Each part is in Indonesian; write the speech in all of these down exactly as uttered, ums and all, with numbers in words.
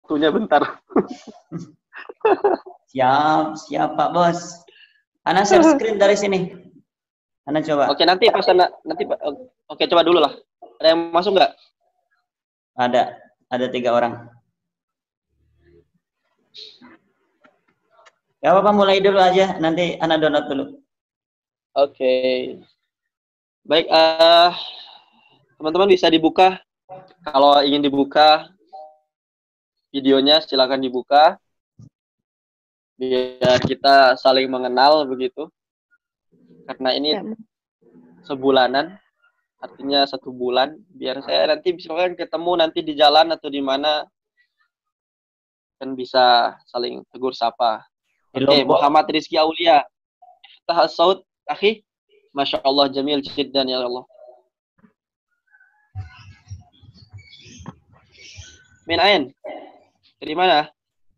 waktunya bentar. Siap, siap Pak Bos. Ana share screen dari sini. Ana coba. Oke, nanti pas Ana, nanti oke coba dulu lah. Ada yang masuk nggak? Ada, ada tiga orang. Ya Bapak mulai dulu aja, nanti Ana download dulu. Oke. Baik, uh, teman-teman bisa dibuka. Kalau ingin dibuka videonya silakan dibuka. Biar kita saling mengenal begitu. Karena ini sebulanan, artinya satu bulan. Biar saya nanti misalkan ketemu nanti di jalan atau di mana kan bisa saling tegur sapa. Oke, okay, Muhammad Rizky Aulia. Iftah as-saut, akhi. Masya Allah, jamil jiddan ya Allah. Min ain? Dari mana?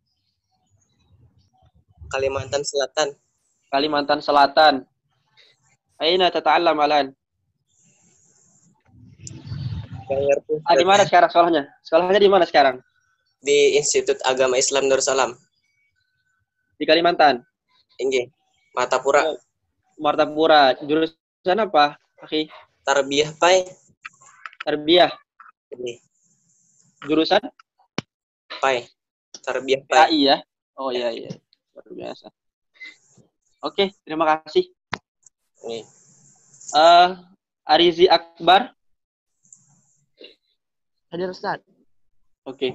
Kalimantan Selatan. Kalimantan Selatan. Aina tata'allam alan? Ah, di mana sekarang sekolahnya? Sekolahnya di mana sekarang? Di Institut Agama Islam Darussalam. Di Kalimantan? Inggih. Martapura. Oh, Martapura. Jurusan apa, akhi? Tarbiyah, Pai. Tarbiyah. Ini. Jurusan? Pai. Tarbiyah, Pai. Pai. Ya. Oh iya iya. Luar biasa. Oke, terima kasih. Ini. Uh, Arizi Akbar. Hadir Ustaz. Oke.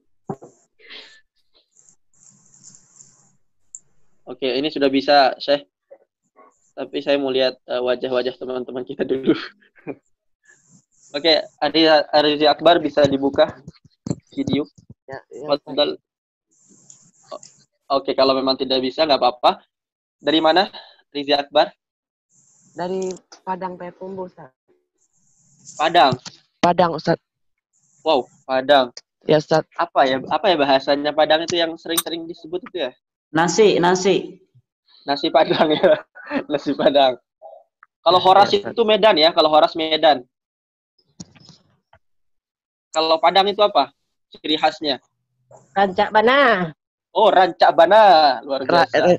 Oke, ini sudah bisa, Syekh. Tapi saya mau lihat wajah-wajah uh, teman-teman kita dulu. Oke, Arizi, Arizi Akbar bisa dibuka video. Ya, ya, Oke, kalau memang tidak bisa nggak apa-apa. Dari mana, Rizi Akbar? Dari Padang Payakumbuh, Ustaz. Padang. Padang, Ustaz. Wow, Padang. Ya, Ustaz. Apa ya? Apa ya bahasanya Padang itu yang sering-sering disebut itu ya? Nasi, nasi. Nasi Padang ya. Nasi Padang. Kalau Horas ya, itu Medan ya, kalau Horas Medan. Kalau Padang itu apa? Ciri khasnya? Rancak Bana. Oh, Rancak Bana. Luar biasa. Ra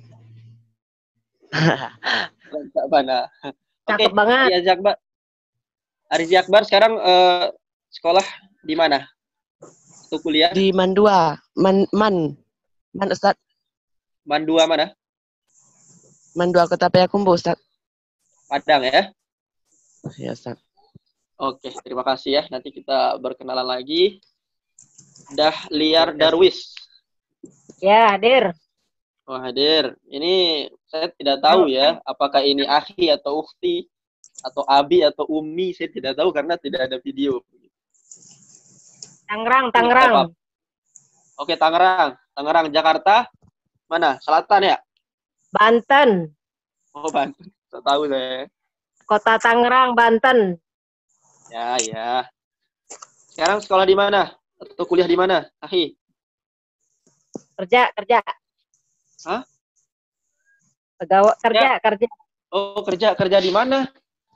Rancak Bana. Oke, okay. banget. Arizi Akbar. Arizi Akbar sekarang uh, sekolah di mana? Untuk kuliah? Di Mandua. Man, Man. Man, Ustaz. Mandua mana? Mandua Kota Payakumbuh, Ustaz. Padang ya? Ya, Ustaz. Oke, terima kasih ya. Nanti kita berkenalan lagi. Dahliar Darwis. Ya, hadir. Oh, hadir. Ini saya tidak tahu ya, apakah ini akhi atau ukhti, atau abi atau ummi, saya tidak tahu karena tidak ada video. Tangerang, Tangerang. Oke, Tangerang. Tangerang, Jakarta. Mana? Selatan ya? Banten. Oh, Banten. Saya tahu saya. Kota Tangerang, Banten. Ya, ya. Sekarang sekolah di mana? Atau kuliah di mana, akhi? Kerja, kerja. Hah? Pegawai kerja, ya. kerja. Oh, kerja, kerja di mana?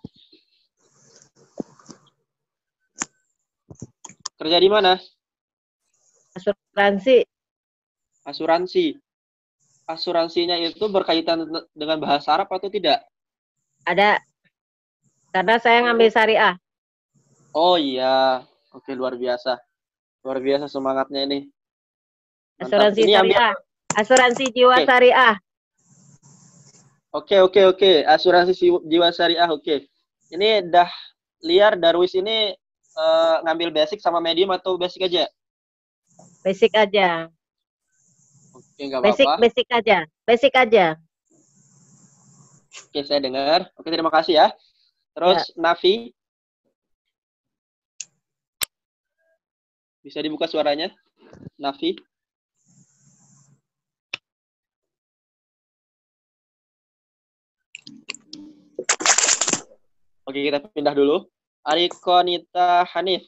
Kerja di mana? Asuransi. Asuransi. Asuransinya itu berkaitan dengan bahasa Arab atau tidak? Ada. Karena saya ngambil syariah. Oh iya. Oke, luar biasa. Luar biasa semangatnya ini. Mantap. Asuransi ini syariah. Ambil... Asuransi jiwa okay. syariah. Oke, oke, oke. Asuransi jiwa syariah, oke. Ini dah liar Darwis ini uh, ngambil basic sama medium atau basic aja? Basic aja. Oke, nggak basic, apa-apa. Basic aja. Basic aja. Oke, saya dengar. Oke, terima kasih ya. Terus ya. Nafi. Bisa dibuka suaranya? Nafi. Oke, kita pindah dulu. Arikonita Hanif.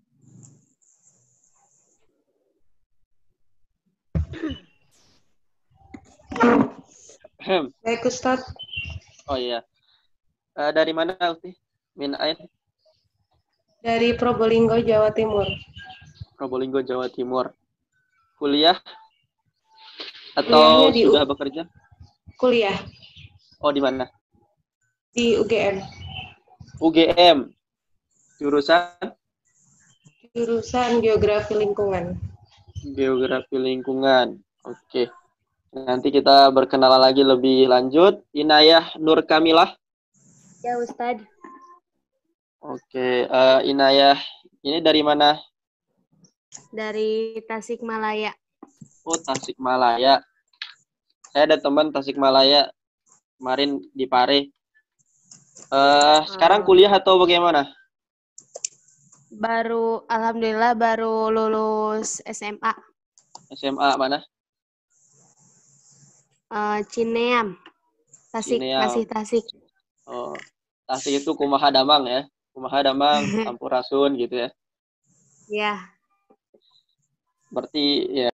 Baik, Ustaz. Oh iya. Uh, dari mana, Uti? Min ain? Dari Probolinggo, Jawa Timur. Probolinggo, Jawa Timur. kuliah atau Kuliahnya di sudah U- bekerja? kuliah Oh, di mana? di U G M. U G M. Jurusan Jurusan Geografi Lingkungan. Geografi Lingkungan. Oke. Nanti kita berkenalan lagi lebih lanjut. Inayah Nur Kamilah. Ya, Ustadz. Oke, eh, Inayah, ini dari mana? Dari Tasikmalaya. Oh, Tasikmalaya. Saya ada teman Tasikmalaya kemarin di Pare. Eh, sekarang kuliah atau bagaimana? Baru, alhamdulillah baru lulus S M A. S M A mana? Eh, Cineam. Tasik, Cineam. masih Tasik. Oh, Tasik itu Kumaha Damang ya? Kumaha Damang, Sampurasun gitu ya? Ya. Berarti ya.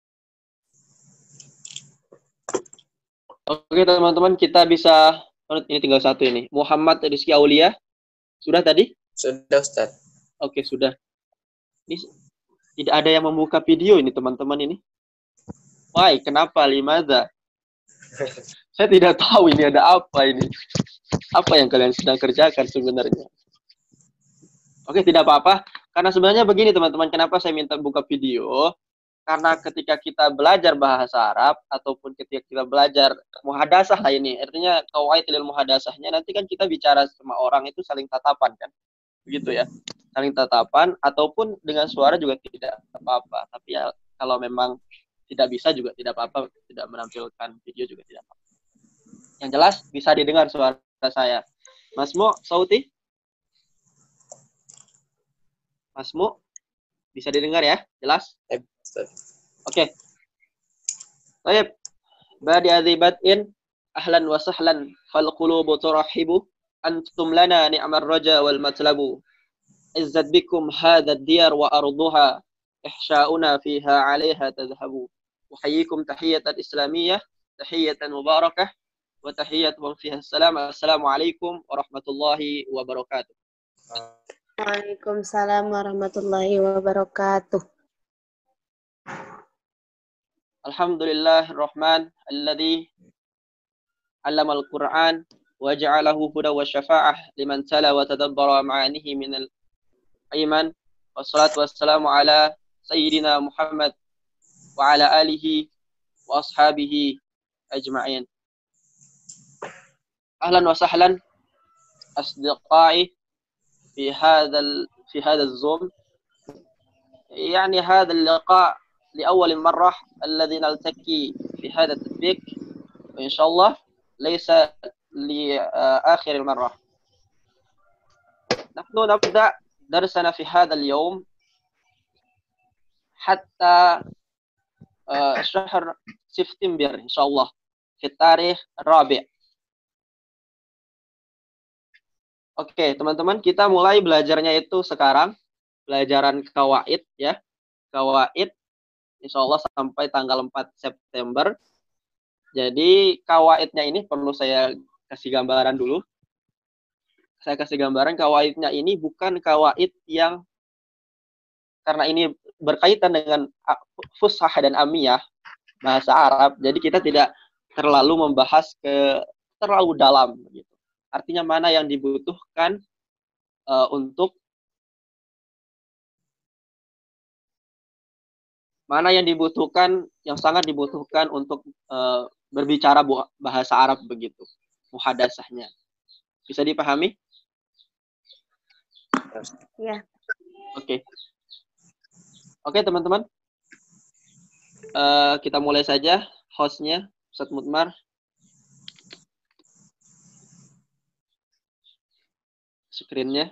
Oke teman-teman, kita bisa, oh, ini tinggal satu ini. Muhammad Rizky Aulia. Sudah tadi? Sudah, Ustaz. Oke, sudah. Ini tidak ada yang membuka video ini teman-teman ini. Why? Kenapa? Limaza? Saya tidak tahu ini ada apa ini. Apa yang kalian sedang kerjakan sebenarnya? Oke, tidak apa-apa. Karena sebenarnya begini teman-teman, kenapa saya minta buka video? Karena ketika kita belajar bahasa Arab, ataupun ketika kita belajar muhadasah lah ini, artinya qawaid ilmu muhadasahnya, nanti kan kita bicara sama orang itu saling tatapan kan? Begitu ya. Saling tatapan, ataupun dengan suara juga tidak apa-apa. Tapi ya kalau memang tidak bisa juga tidak apa-apa, tidak menampilkan video juga tidak apa-apa. Yang jelas bisa didengar suara saya. Mas Mo, Sauti? Mas Mo, bisa didengar ya? Jelas? Eh, Ustaz. Oke. Baik. Badi adzibatin ahlan wa sahlan fal qulubu turahibu antum lana ni'mar raja wal matlabu. Izzat bikum hadha ad-diyar wa arduha ihsha'una fiha 'alayha tadhhabu. Uhayyikum tahiyatan islamiyah, tahiyatan mubarakah wa tahiyyatun fiha assalam. Assalamualaikum warahmatullahi wabarakatuh. Waalaikumsalam warahmatullahi wabarakatuh. Alhamdulillahirrahman alladzi 'allama al-Qur'an wa ja'alahu huda wa syafa'ah liman tala wa tadabbara ma'anihi min al-iman. Wassalatu wassalamu ala sayyidina Muhammad wa ala alihi wa ashabihi ajma'in. Ahlan wa sahlan asdiqai fi hadha fi hadha az-zoom. يعني هذا اللقاء لأول مرة الذي نلتقي في هذا التطبيق وإن شاء الله ليس لآخر المرة. نحن نبدأ درسنا في هذا اليوم حتى شهر سبتمبر إن شاء الله في التاريخ الرابع. Oke, teman-teman, kita mulai belajarnya itu sekarang, pelajaran kawaid ya. Kawaid insya Allah sampai tanggal empat September. Jadi kawaidnya ini perlu saya kasih gambaran dulu. Saya kasih gambaran kawaidnya ini bukan kawaid yang, karena ini berkaitan dengan fushah dan amiyah, bahasa Arab. Jadi kita tidak terlalu membahas ke terlalu dalam gitu. Artinya mana yang dibutuhkan uh, untuk mana yang dibutuhkan, yang sangat dibutuhkan untuk uh, berbicara bahasa Arab begitu, muhadasahnya. Bisa dipahami? Ya. Oke. Oke teman-teman, uh, kita mulai saja. Hostnya Ustadz Mutmar. Screen-nya.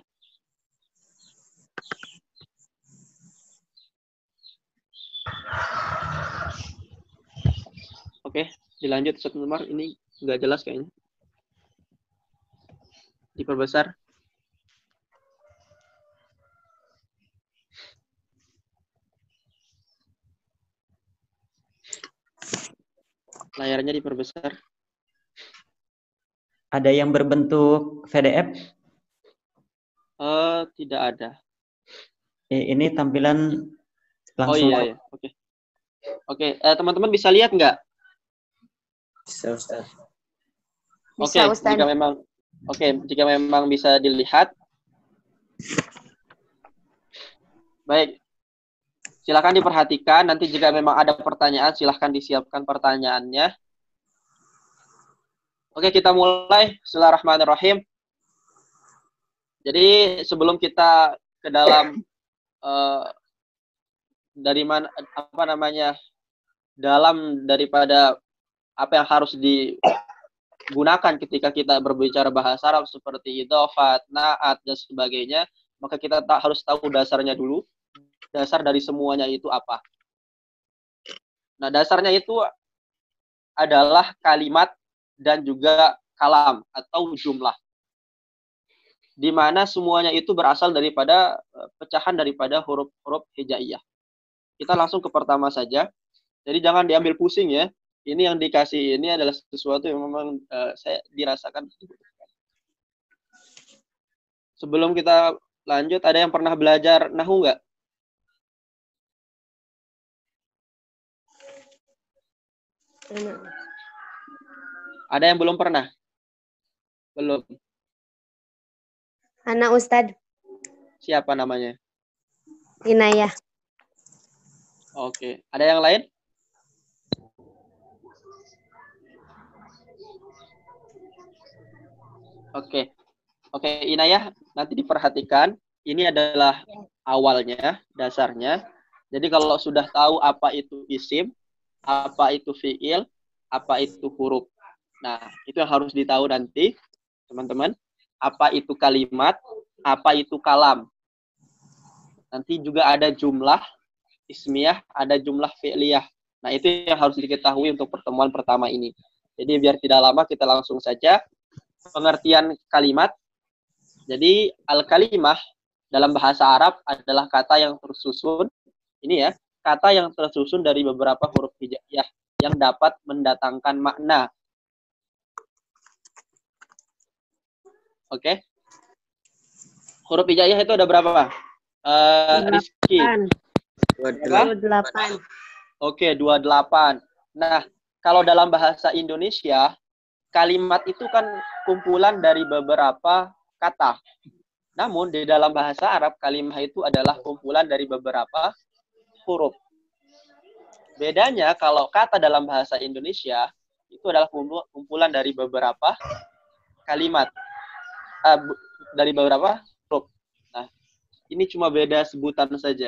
Oke, dilanjut Ustadz Mutmar. Ini nggak jelas kayaknya. Diperbesar. Layarnya diperbesar. Ada yang berbentuk V D F? Uh, tidak ada. Eh, ini tampilan langsung. Oh iya, iya. Oke. Oke, eh, teman-teman bisa lihat nggak? Bisa, Ustaz. Oke, Bisa, Ustaz. jika memang oke, jika memang bisa dilihat. Baik. Silakan diperhatikan, nanti jika memang ada pertanyaan silahkan disiapkan pertanyaannya. Oke, kita mulai. Bismillahirrahmanirrahim. Jadi sebelum kita ke dalam uh, dari mana apa namanya dalam daripada apa yang harus digunakan ketika kita berbicara bahasa Arab seperti idhofat, naat dan sebagainya, maka kita tak harus tahu dasarnya dulu. Dasar dari semuanya itu apa? Nah, dasarnya itu adalah kalimat dan juga kalam atau jumlah. Di mana semuanya itu berasal daripada pecahan daripada huruf-huruf hijaiyah. Kita langsung ke pertama saja. Jadi jangan diambil pusing ya. Ini yang dikasih ini adalah sesuatu yang memang uh, saya dirasakan. Sebelum kita lanjut, ada yang pernah belajar nahu nggak? Ada yang belum pernah? Belum. Anak Ustadz. Siapa namanya? Inayah. Oke. Ada yang lain? Oke. Oke, Inayah, nanti diperhatikan. Ini adalah awalnya, dasarnya. Jadi kalau sudah tahu apa itu isim, apa itu fiil, apa itu huruf. Nah, itu yang harus ditahu nanti, teman-teman. Apa itu kalimat, apa itu kalam. Nanti juga ada jumlah ismiyah, ada jumlah fi'liyah. Nah, itu yang harus diketahui untuk pertemuan pertama ini. Jadi biar tidak lama, kita langsung saja. Pengertian kalimat. Jadi, al-kalimah dalam bahasa Arab adalah kata yang tersusun. Ini ya, kata yang tersusun dari beberapa huruf hijaiyah yang dapat mendatangkan makna. Oke. Okay. Huruf hijaiyah itu ada berapa? Uh, Rizky. dua puluh delapan. Oke, okay, dua puluh delapan. Nah, kalau dalam bahasa Indonesia, kalimat itu kan kumpulan dari beberapa kata. Namun, di dalam bahasa Arab, kalimat itu adalah kumpulan dari beberapa huruf. Bedanya kalau kata dalam bahasa Indonesia itu adalah kumpulan dari beberapa kalimat, uh, dari beberapa huruf. Nah, ini cuma beda sebutan saja.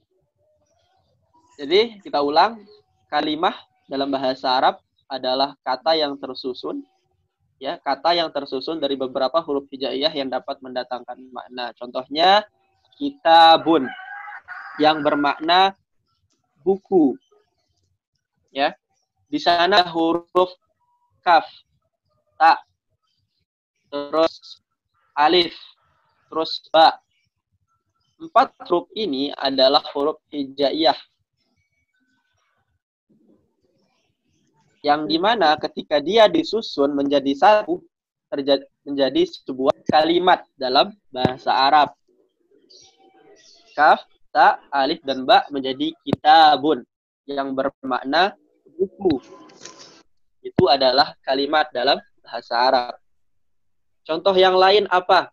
Jadi kita ulang, kalimah dalam bahasa Arab adalah kata yang tersusun, ya kata yang tersusun dari beberapa huruf hijaiyah yang dapat mendatangkan makna. Contohnya kitabun yang bermakna buku. Ya, di sana huruf kaf, ta, terus alif, terus ba. Empat huruf ini adalah huruf hijaiyah. Yang dimana ketika dia disusun menjadi satu, terjadi, menjadi sebuah kalimat dalam bahasa Arab. Kaf, ta, alif, dan ba menjadi kitabun yang bermakna buku. Itu adalah kalimat dalam bahasa Arab. Contoh yang lain apa?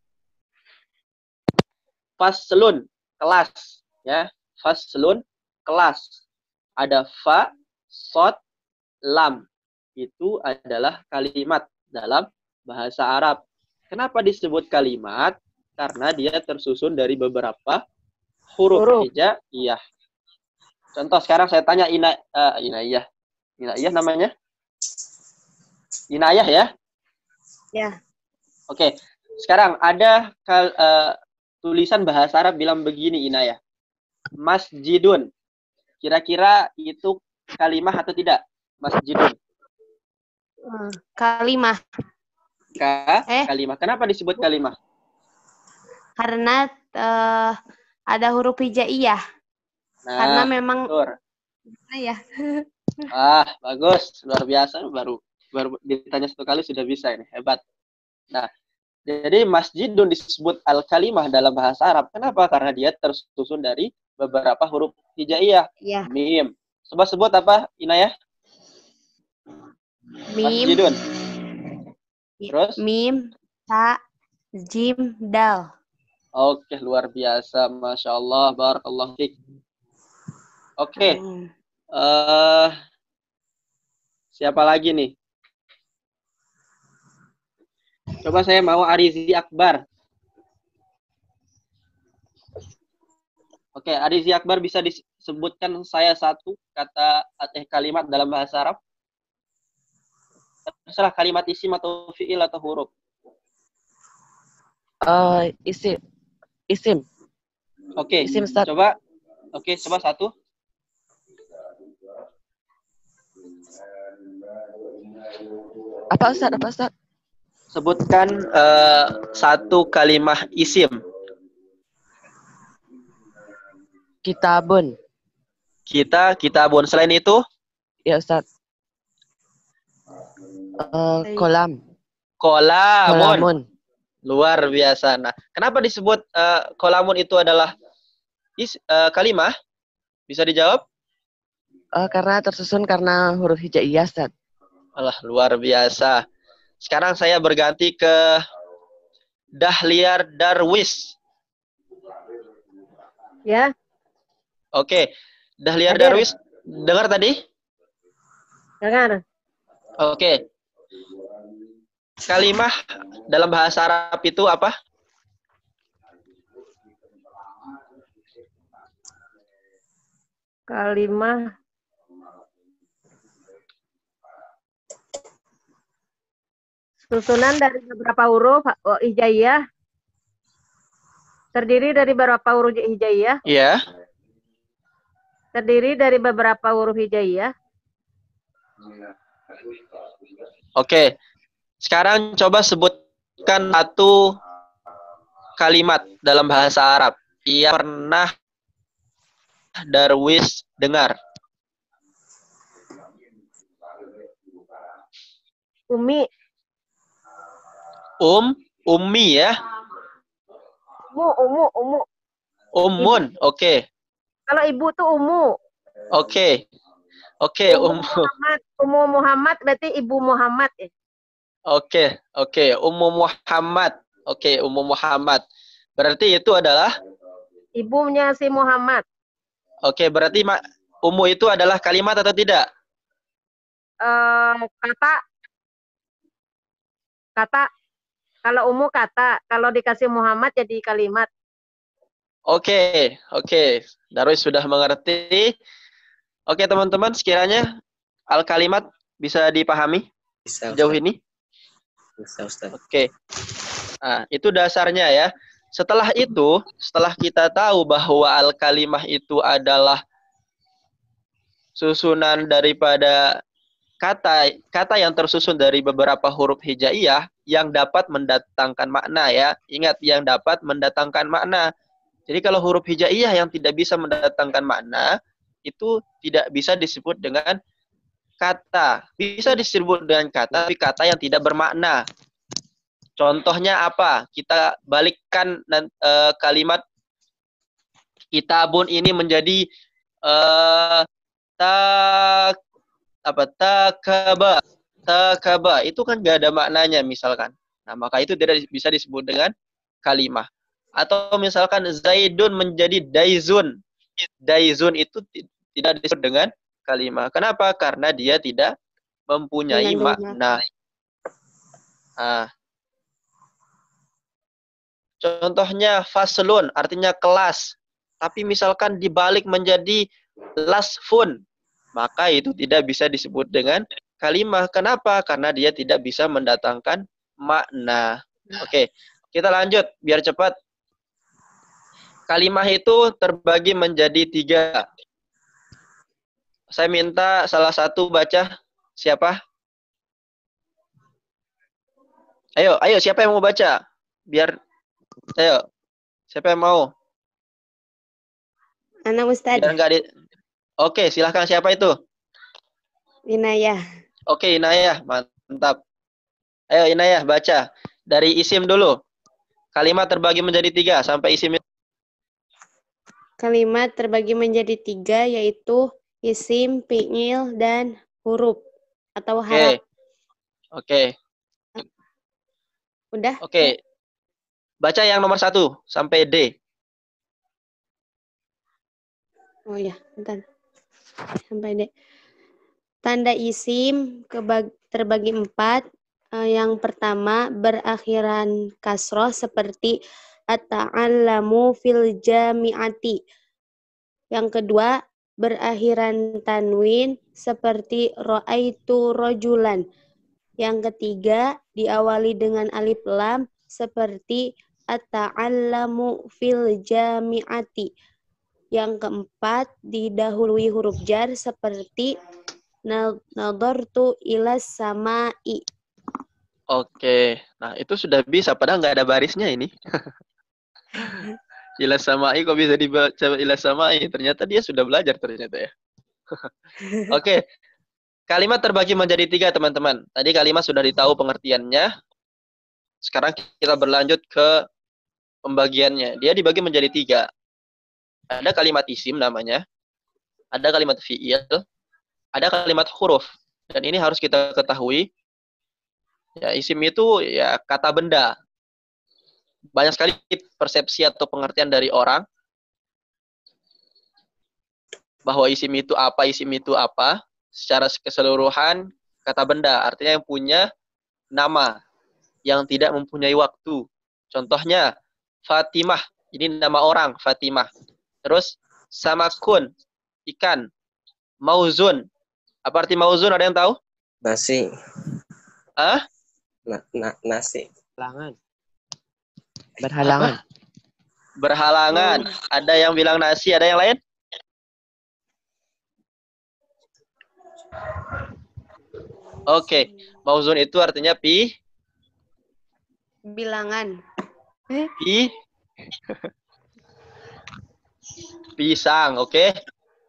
Faslun, kelas, ya. Faslun, kelas. Ada fa, sod, lam. Itu adalah kalimat dalam bahasa Arab. Kenapa disebut kalimat? Karena dia tersusun dari beberapa huruf, huruf. hijaiyah. Contoh sekarang saya tanya Ina, uh, Inayah. Inayah namanya? Inayah ya? Ya. Oke. Sekarang ada kal, uh, tulisan bahasa Arab bilang begini Inayah. Masjidun. Kira-kira itu kalimah atau tidak? Masjidun. Kalimah. Ka, eh? Kalimah. Kenapa disebut kalimah? Karena uh, ada huruf hijaiyah. Nah, karena memang ya. Ah, bagus, luar biasa, baru baru ditanya satu kali sudah bisa ini, hebat. Nah, jadi masjidun disebut al-kalimah dalam bahasa Arab. Kenapa? Karena dia tersusun dari beberapa huruf hijaiyah. Ya. Mim, Coba sebut apa, Inayah? Mim. Masjidun. Terus? Mim, ta, jim, dal. Oke, luar biasa. Masya Allah. Barakallah fiik. Oke. Hmm. Uh, siapa lagi nih? Coba saya mau Arizi Akbar. Oke, Arizi Akbar bisa disebutkan saya satu kata atau kalimat dalam bahasa Arab? Terserah kalimat isim atau fi'il atau huruf. Uh, isim. Isim. Oke, Isim, Ustaz. coba. Oke, coba satu. Apa Ustaz? Apa Ustaz? Sebutkan uh, satu kalimat isim. Kitabun. Kita, kitabun. Selain itu? Ya Ustaz. Uh, kolam. Kolamun. Kolamun. Luar biasa. Nah, kenapa disebut uh, kolamun itu adalah is, uh, kalimah? Bisa dijawab? Uh, karena tersusun karena huruf hijaiyah, Ustaz. Alah, luar biasa. Sekarang saya berganti ke Dahliar Darwis. Ya. Oke. Dahliar Hadir. Darwis, dengar tadi? Dengar. Oke. Kalimah dalam bahasa Arab itu apa? Kalimah susunan dari beberapa huruf oh, hijaiyah. Terdiri dari beberapa huruf hijaiyah. Iya. Terdiri dari beberapa huruf hijaiyah. Oke. Sekarang coba sebutkan satu kalimat dalam bahasa Arab yang pernah Darwis dengar. Umi. Um, ummi ya. Umu, umu, umu. Umun, oke. Okay. Kalau ibu tuh umu. Oke. Okay. Oke, okay, Umu Ummu Muhammad, Umu Muhammad berarti ibu Muhammad ya. Oke, okay, oke, okay. Ummu Muhammad. Oke, okay, Ummu Muhammad. Berarti itu adalah ibunya si Muhammad. Oke, okay, berarti ummu itu adalah kalimat atau tidak? Uh, kata kata kalau ummu kata, kalau dikasih Muhammad jadi kalimat. Oke, okay, oke. Okay. Darwis sudah mengerti. Oke, okay, teman-teman, sekiranya al-kalimat bisa dipahami Bisa, sejauh ini? Bisa, Ustaz. Oke. Okay. Nah, itu dasarnya ya. Setelah itu, setelah kita tahu bahwa al-kalimah itu adalah susunan daripada kata kata yang tersusun dari beberapa huruf hijaiyah yang dapat mendatangkan makna ya. Ingat, yang dapat mendatangkan makna. Jadi kalau huruf hijaiyah yang tidak bisa mendatangkan makna, itu tidak bisa disebut dengan kata. Bisa disebut dengan kata, tapi kata yang tidak bermakna. Contohnya apa? Kita balikkan uh, kalimat kitabun ini menjadi uh, tak apa takaba. Takaba itu kan gak ada maknanya misalkan. Nah, maka itu tidak bisa disebut dengan kalimah. Atau misalkan Zaidun menjadi Daizun. Daizun itu tidak disebut dengan kalimah. Kenapa? Karena dia tidak mempunyai makna. Nah, contohnya faslun artinya kelas. Tapi misalkan dibalik menjadi lasfun, maka itu tidak bisa disebut dengan kalimah. Kenapa? Karena dia tidak bisa mendatangkan makna. Oke, kita lanjut biar cepat. Kalimah itu terbagi menjadi tiga. Saya minta salah satu baca. Siapa? Ayo, ayo siapa yang mau baca? Biar, ayo. Siapa yang mau? Anak Ustaz. Biar enggak di... Oke, silahkan. Siapa itu? Inayah. Oke, Inayah. Mantap. Ayo, Inayah, baca. Dari isim dulu. Kalimat terbagi menjadi tiga sampai isim. Kalimat terbagi menjadi tiga, yaitu isim, fi'il, dan huruf atau Oke. harap. Oke. Udah? Oke. Baca yang nomor satu sampai D. Oh ya, bentar. Sampai D. Tanda isim kebag- terbagi empat. Eh, yang pertama berakhiran kasroh seperti at-ta'allamu fil jami'ati. Yang kedua berakhiran tanwin seperti ra'aitu rojulan. Yang ketiga diawali dengan alif lam seperti at-ta'allamu fil jami'ati. Yang keempat didahului huruf jar seperti nadartu ilas sama'i. Oke. Nah, itu sudah bisa padahal nggak ada barisnya ini. Ilas sama'i kok bisa dibaca ilas sama'i? Ternyata dia sudah belajar ternyata ya. Oke. Kalimat terbagi menjadi tiga, teman-teman. Tadi kalimat sudah ditahu pengertiannya. Sekarang kita berlanjut ke pembagiannya. Dia dibagi menjadi tiga. Ada kalimat isim namanya. Ada kalimat fi'il. Ada kalimat huruf. Dan ini harus kita ketahui. Ya, isim itu ya kata benda. Banyak sekali persepsi atau pengertian dari orang bahwa isim itu apa, isim itu apa. Secara keseluruhan kata benda, artinya yang punya nama, yang tidak mempunyai waktu. Contohnya Fatimah, ini nama orang Fatimah. Terus samakun, ikan. Mauzun, apa arti mauzun? Ada yang tahu? Nasi. Hah? Na, na, nasi. Berhalangan. Berhalangan. Apa? Berhalangan. Ada yang bilang nasi, ada yang lain? Oke, okay. Mauzun itu artinya pi Bilangan. pi pisang, oke? Okay?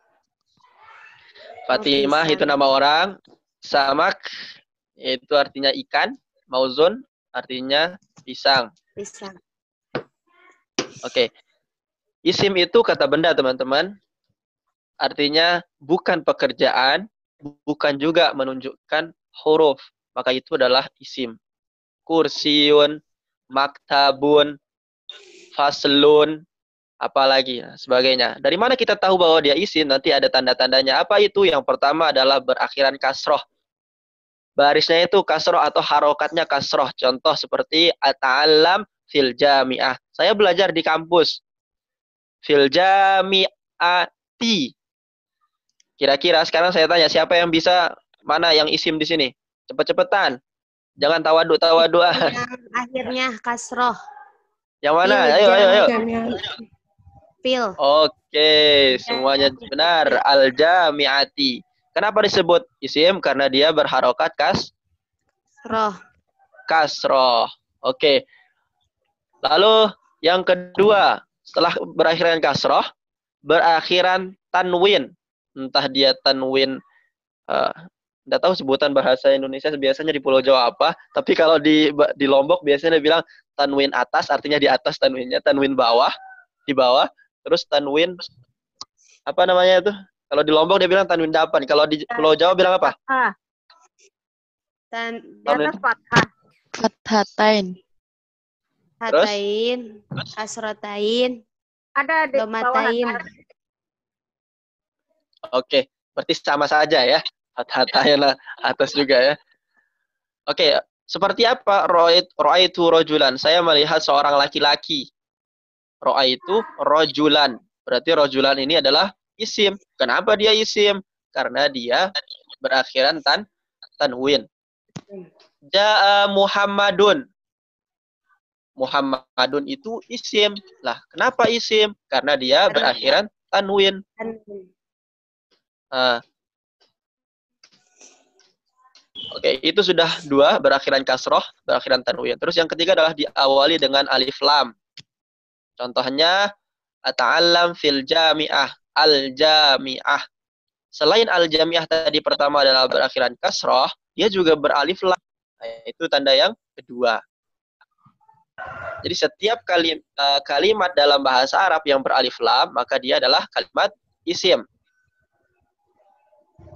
Fatimah pisang. itu nama orang, samak itu artinya ikan, mauzun artinya pisang. Pisang. Oke. Okay. Isim itu kata benda, teman-teman. Artinya bukan pekerjaan, bukan juga menunjukkan huruf. Maka itu adalah isim. Kursiun, maktabun, faslun, apalagi nah, sebagainya. Dari mana kita tahu bahwa dia isim? Nanti ada tanda-tandanya. Apa itu? Yang pertama adalah berakhiran kasroh. Barisnya itu kasroh atau harokatnya kasroh. Contoh seperti at-ta'allam fil jami'ah. Saya belajar di kampus. Fil jami'ati. Kira-kira sekarang saya tanya, siapa yang bisa, mana yang isim di sini? Cepet-cepetan. Jangan tawadu-tawadu. Yang akhirnya kasroh. Yang mana? Fil Ayo, ayo, ayo. Fil. Oke, semuanya benar. Al-jami'ati. Kenapa disebut isim? Karena dia berharokat kas? Roh. Kasroh. Oke. Lalu yang kedua, setelah berakhiran kasroh, berakhiran tanwin. Entah dia tanwin, uh, tidak tahu sebutan bahasa Indonesia biasanya di Pulau Jawa apa, tapi kalau di di Lombok biasanya bilang tanwin atas, artinya di atas tanwinnya, tanwin bawah, di bawah, terus tanwin, apa namanya itu? Kalau di Lombok dia bilang tanwin dapan, kalau di Pulau Jawa bilang apa? Fathah. Dan Di atas fathah. Fathatain. hatain, kasrotain, Ada di bawah domatain. ada. Oke, berarti sama saja ya. Hat-hatayana atas juga ya. Oke, seperti apa ro'aitu rojulan? Saya melihat seorang laki-laki. Ro'aitu rojulan. Berarti rojulan ini adalah isim. Kenapa dia isim? Karena dia berakhiran tan tanwin. Ja'a Muhammadun. Muhammadun itu isim. Lah, kenapa isim? Karena dia berakhiran tanwin. Uh, Oke, okay, itu sudah dua, berakhiran kasroh, berakhiran tanwin. Terus yang ketiga adalah diawali dengan alif lam. Contohnya, ata'allam fil jami'ah, al-jami'ah. Selain al-jami'ah tadi pertama adalah berakhiran kasroh, dia juga beralif lam. Nah, itu tanda yang kedua. Jadi setiap kalim, uh, kalimat dalam bahasa Arab yang beralif lam, maka dia adalah kalimat isim.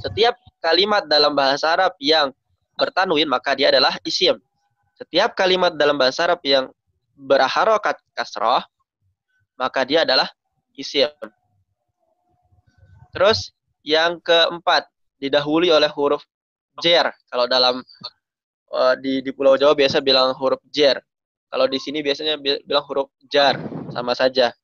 Setiap kalimat dalam bahasa Arab yang bertanwin maka dia adalah isim. Setiap kalimat dalam bahasa Arab yang berharokat kasrah maka dia adalah isim. Terus yang keempat, didahului oleh huruf jer. Kalau dalam uh, di di Pulau Jawa biasa bilang huruf jer. Kalau di sini biasanya bilang huruf jar, sama saja.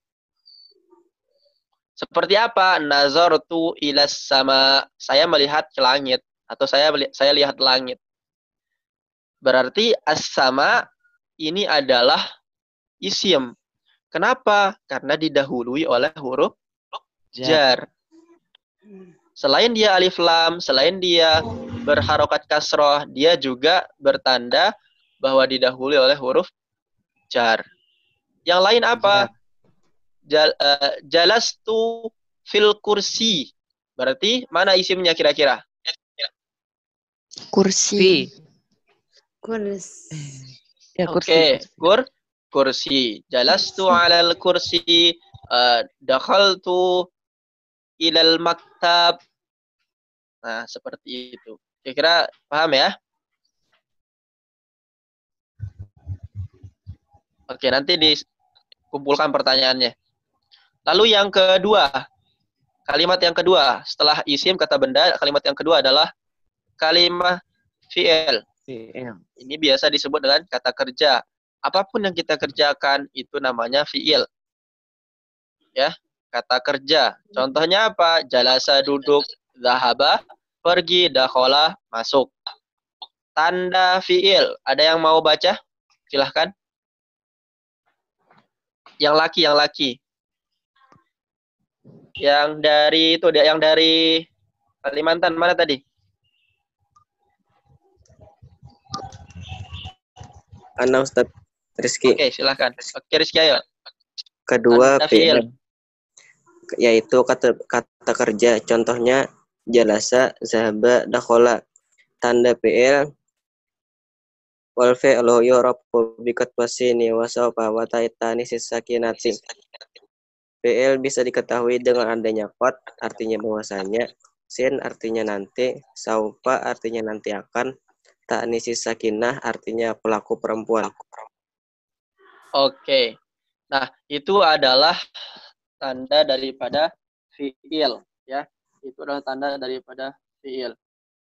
Seperti apa? Nazartu ilas sama, saya melihat ke langit atau saya saya lihat langit. Berarti as-sama ini adalah isim. Kenapa? Karena didahului oleh huruf jar. Selain dia alif lam, selain dia berharokat kasroh, dia juga bertanda bahwa didahului oleh huruf jar. Yang lain apa? Jal, uh, jalastu fil kursi. Berarti mana isimnya kira-kira? Kursi. Kursi. Ya, Oke, kursi. kur kursi. Jalastu alal kursi. Uh, dakhaltu ilal maktab. Nah, seperti itu. Kira-kira paham ya? Oke, nanti dikumpulkan pertanyaannya. Lalu yang kedua, kalimat yang kedua, setelah isim kata benda, kalimat yang kedua adalah kalimat fi'il. Ini biasa disebut dengan kata kerja. Apapun yang kita kerjakan itu namanya fi'il. Ya, kata kerja. Contohnya apa? Jalasa duduk, zahaba pergi, dakhala masuk. Tanda fi'il. Ada yang mau baca? Silahkan. Yang laki, yang laki. Yang dari itu, yang dari Kalimantan mana tadi? Ana Ustaz Rizky. Oke, silahkan. Oke, Rizky ayo. Kedua Tanda fi'il, fi'il. yaitu kata kata kerja. Contohnya jalasa, zahaba, dakhala. Tanda fi'il wal fi'lu yu'rafu bi kasri wa sawfa wa ta'itani sakinati. Fi'il bisa diketahui dengan adanya qad, artinya bahwasanya, sin artinya nanti, saufa artinya nanti akan, ta'nisis sakinah artinya pelaku perempuan. Oke. Nah, itu adalah tanda daripada fi'il, ya. Itu adalah tanda daripada fi'il.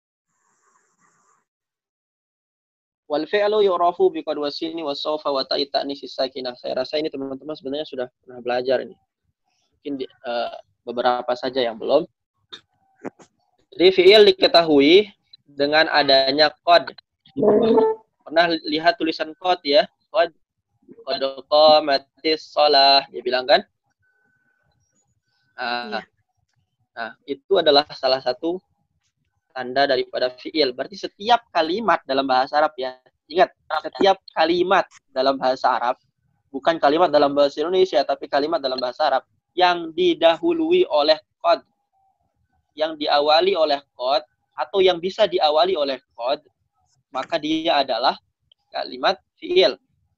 Wal fi'lu yu'rafu bi qad wasini wa sawfa wa ta'nisis sakinah. Saya rasa ini teman-teman sebenarnya sudah pernah belajar ini. Mungkin di, uh, beberapa saja yang belum. Jadi fi'il diketahui dengan adanya qad. Pernah lihat tulisan qad ya? Qad qad qamatis shalah, dia bilang kan? Nah, nah, itu adalah salah satu tanda daripada fi'il. Berarti setiap kalimat dalam bahasa Arab ya. Ingat, setiap kalimat dalam bahasa Arab, bukan kalimat dalam bahasa Indonesia, tapi kalimat dalam bahasa Arab yang didahului oleh qad, yang diawali oleh qad, atau yang bisa diawali oleh qad, maka dia adalah kalimat fi'il.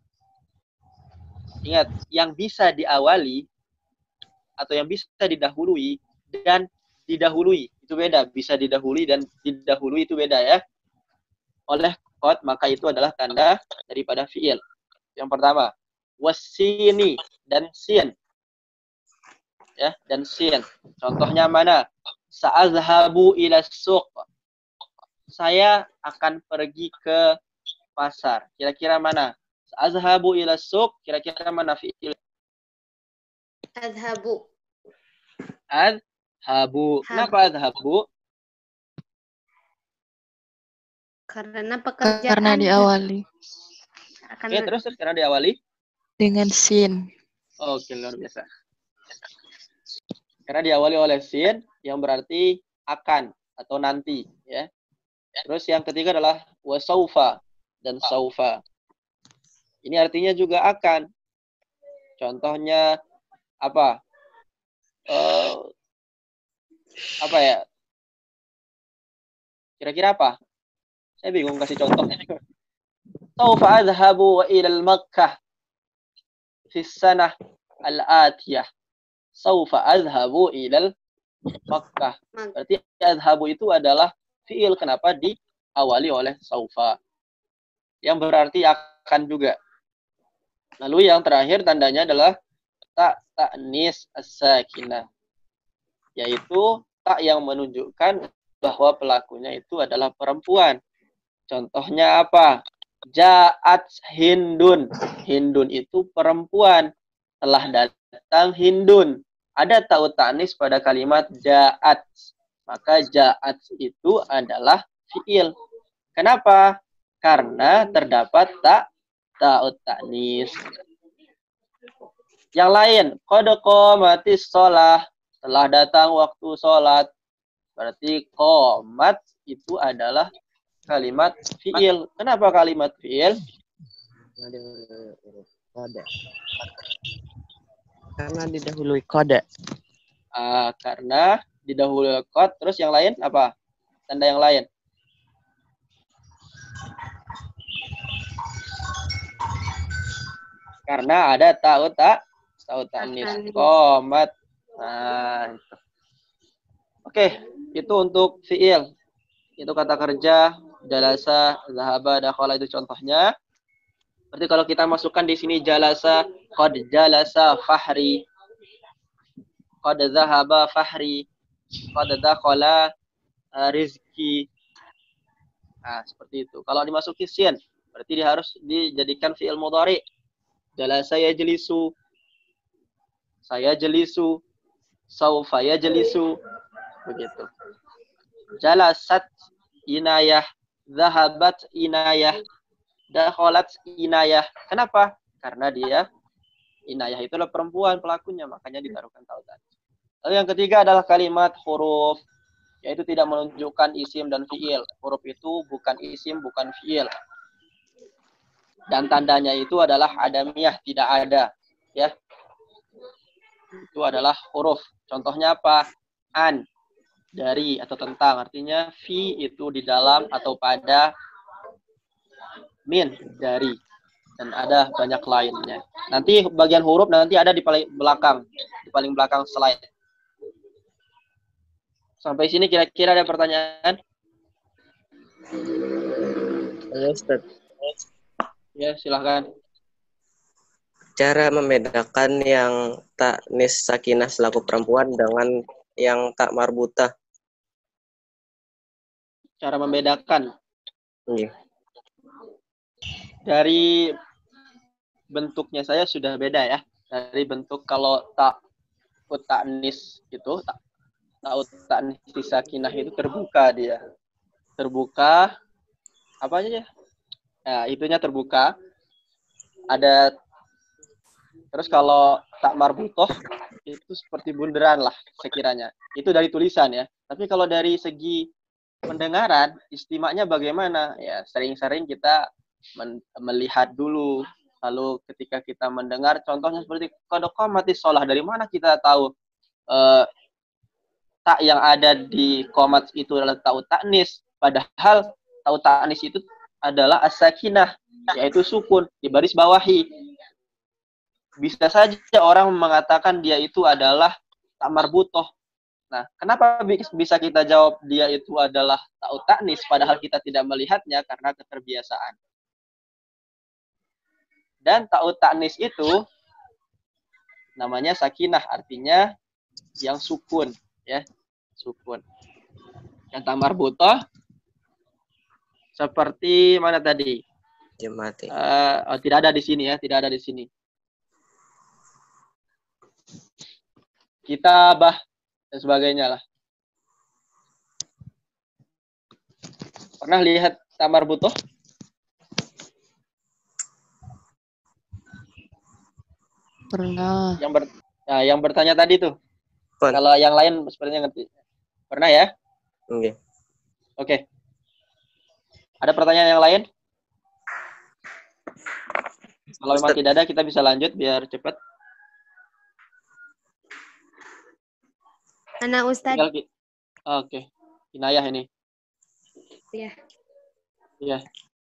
Ingat, yang bisa diawali atau yang bisa didahului dan didahului itu beda, bisa didahului dan didahului itu beda ya. Oleh qad, maka itu adalah tanda daripada fi'il. Yang pertama, wasini dan sin. Ya, dan sin. Contohnya mana? Sa'azhabu ila suq. Saya akan pergi ke pasar. Kira-kira mana? Sa'azhabu ila suq, kira-kira mana fi'il? Adhabu. Adhabu. Kenapa adhabu? Karena pekerjaan. Karena diawali Akan Oke, terus, terus karena diawali dengan sin. Oke, luar biasa. Karena diawali oleh sin yang berarti akan atau nanti ya. Terus yang ketiga adalah wasaufa dan saufa. Ini artinya juga akan. Contohnya apa? Uh, apa ya? Kira-kira apa? Saya bingung kasih contoh. Saufa adhabu ila al-Makkah fi sanah al-atiyah. Saufa adhabu ila Makkah. Berarti adhabu itu adalah fiil. Kenapa diawali oleh saufa? Yang berarti akan juga. Lalu yang terakhir tandanya adalah tak ta'nis as-sakinah. Yaitu tak yang menunjukkan bahwa pelakunya itu adalah perempuan. Contohnya apa? Ja'at Hindun. Hindun itu perempuan. Telah datang Hindun. Ada ta'ut ta'nis pada kalimat ja'at. Maka ja'at itu adalah fiil. Kenapa? Karena terdapat tak ta'ut ta'nis. Yang lain, qad qamatis shalah. Telah datang waktu sholat. Berarti qomat itu adalah kalimat fiil. Kenapa kalimat fiil? Kode. Karena didahului kode. Ah, karena didahului kod. Terus yang lain apa? Tanda yang lain. Karena ada ta'ut tak ta'ut ta'nis. Qomat. Nah, itu. Oke, itu untuk fiil. Itu kata kerja, jalasa, zahaba, dakhala itu contohnya. Berarti kalau kita masukkan di sini jalasa, qad jalasa fahri, qad zahaba fahri, qad dakhala uh, rizki. Nah, seperti itu. Kalau dimasuki sin, berarti dia harus dijadikan fiil mudhari. Jalasa yajlisu, saya jelisu, saufa yajlisu, begitu. Jalasat inayah, zahabat inayah, dakhalat inayah. Kenapa? Karena dia inayah itu adalah perempuan pelakunya, makanya ditaruhkan ta'ut ta'nis. Lalu yang ketiga adalah kalimat huruf, yaitu tidak menunjukkan isim dan fiil. Huruf itu bukan isim, bukan fiil. Dan tandanya itu adalah adamiyah, tidak ada, ya. Itu adalah huruf. Contohnya apa? An, dari atau tentang, artinya fi itu di dalam atau pada, min dari, dan ada banyak lainnya. Nanti bagian huruf nanti ada di paling belakang, di paling belakang slide. Sampai sini kira-kira ada pertanyaan? Ya, Ustaz. Ya, silahkan. Cara membedakan yang ta'nis sakinah selaku perempuan dengan yang tak marbutah. Cara membedakan. Iya. Dari bentuknya saya sudah beda ya. Dari bentuk kalau tak ta'nis itu, tak ta'nis sakinah itu terbuka dia. Terbuka apa aja ya? Nah, itunya terbuka. Ada terus kalau tak marbutoh itu seperti bunderan lah sekiranya. Itu dari tulisan ya. Tapi kalau dari segi pendengaran, istimanya bagaimana? Ya, sering-sering kita melihat dulu. Lalu ketika kita mendengar, contohnya seperti qad qamatis shalah. Dari mana kita tahu eh, tak yang ada di qomat itu adalah ta'ut ta'nis? Padahal ta'ut ta'nis itu adalah as-sakinah, yaitu sukun, di baris bawahi. Bisa saja orang mengatakan dia itu adalah tak marbutoh. Nah, kenapa bisa kita jawab dia itu adalah ta'ut ta'nis padahal kita tidak melihatnya? Karena keterbiasaan. Dan ta'ut ta'nis itu namanya sakinah, artinya yang sukun, ya, sukun. Yang tak marbutoh seperti mana tadi? Jemati. Uh, oh, tidak ada di sini ya, tidak ada di sini. Kitabah dan sebagainya lah. Pernah lihat tak marbutoh? Pernah. Yang ber, nah, yang bertanya tadi tuh. Pernah. Kalau yang lain sepertinya ngerti. Pernah ya? Oke. Oke. Ada pertanyaan yang lain? Kalau memang tidak ada, kita bisa lanjut biar cepat. Anak Ustadz. Oke. Okay. Inayah ini. Iya. Iya.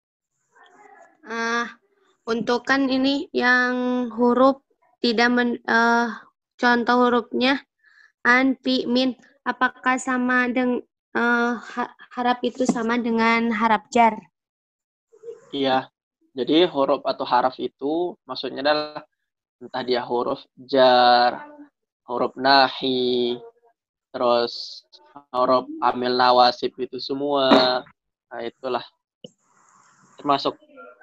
Uh, untuk kan ini yang huruf tidak men, uh, contoh hurufnya an, pi, min. apakah sama dengan uh, harap itu sama dengan harap jar? Iya. Jadi huruf atau haraf itu maksudnya adalah entah dia huruf jar, huruf nahi, terus huruf amil nawasib itu semua. Nah, itulah termasuk.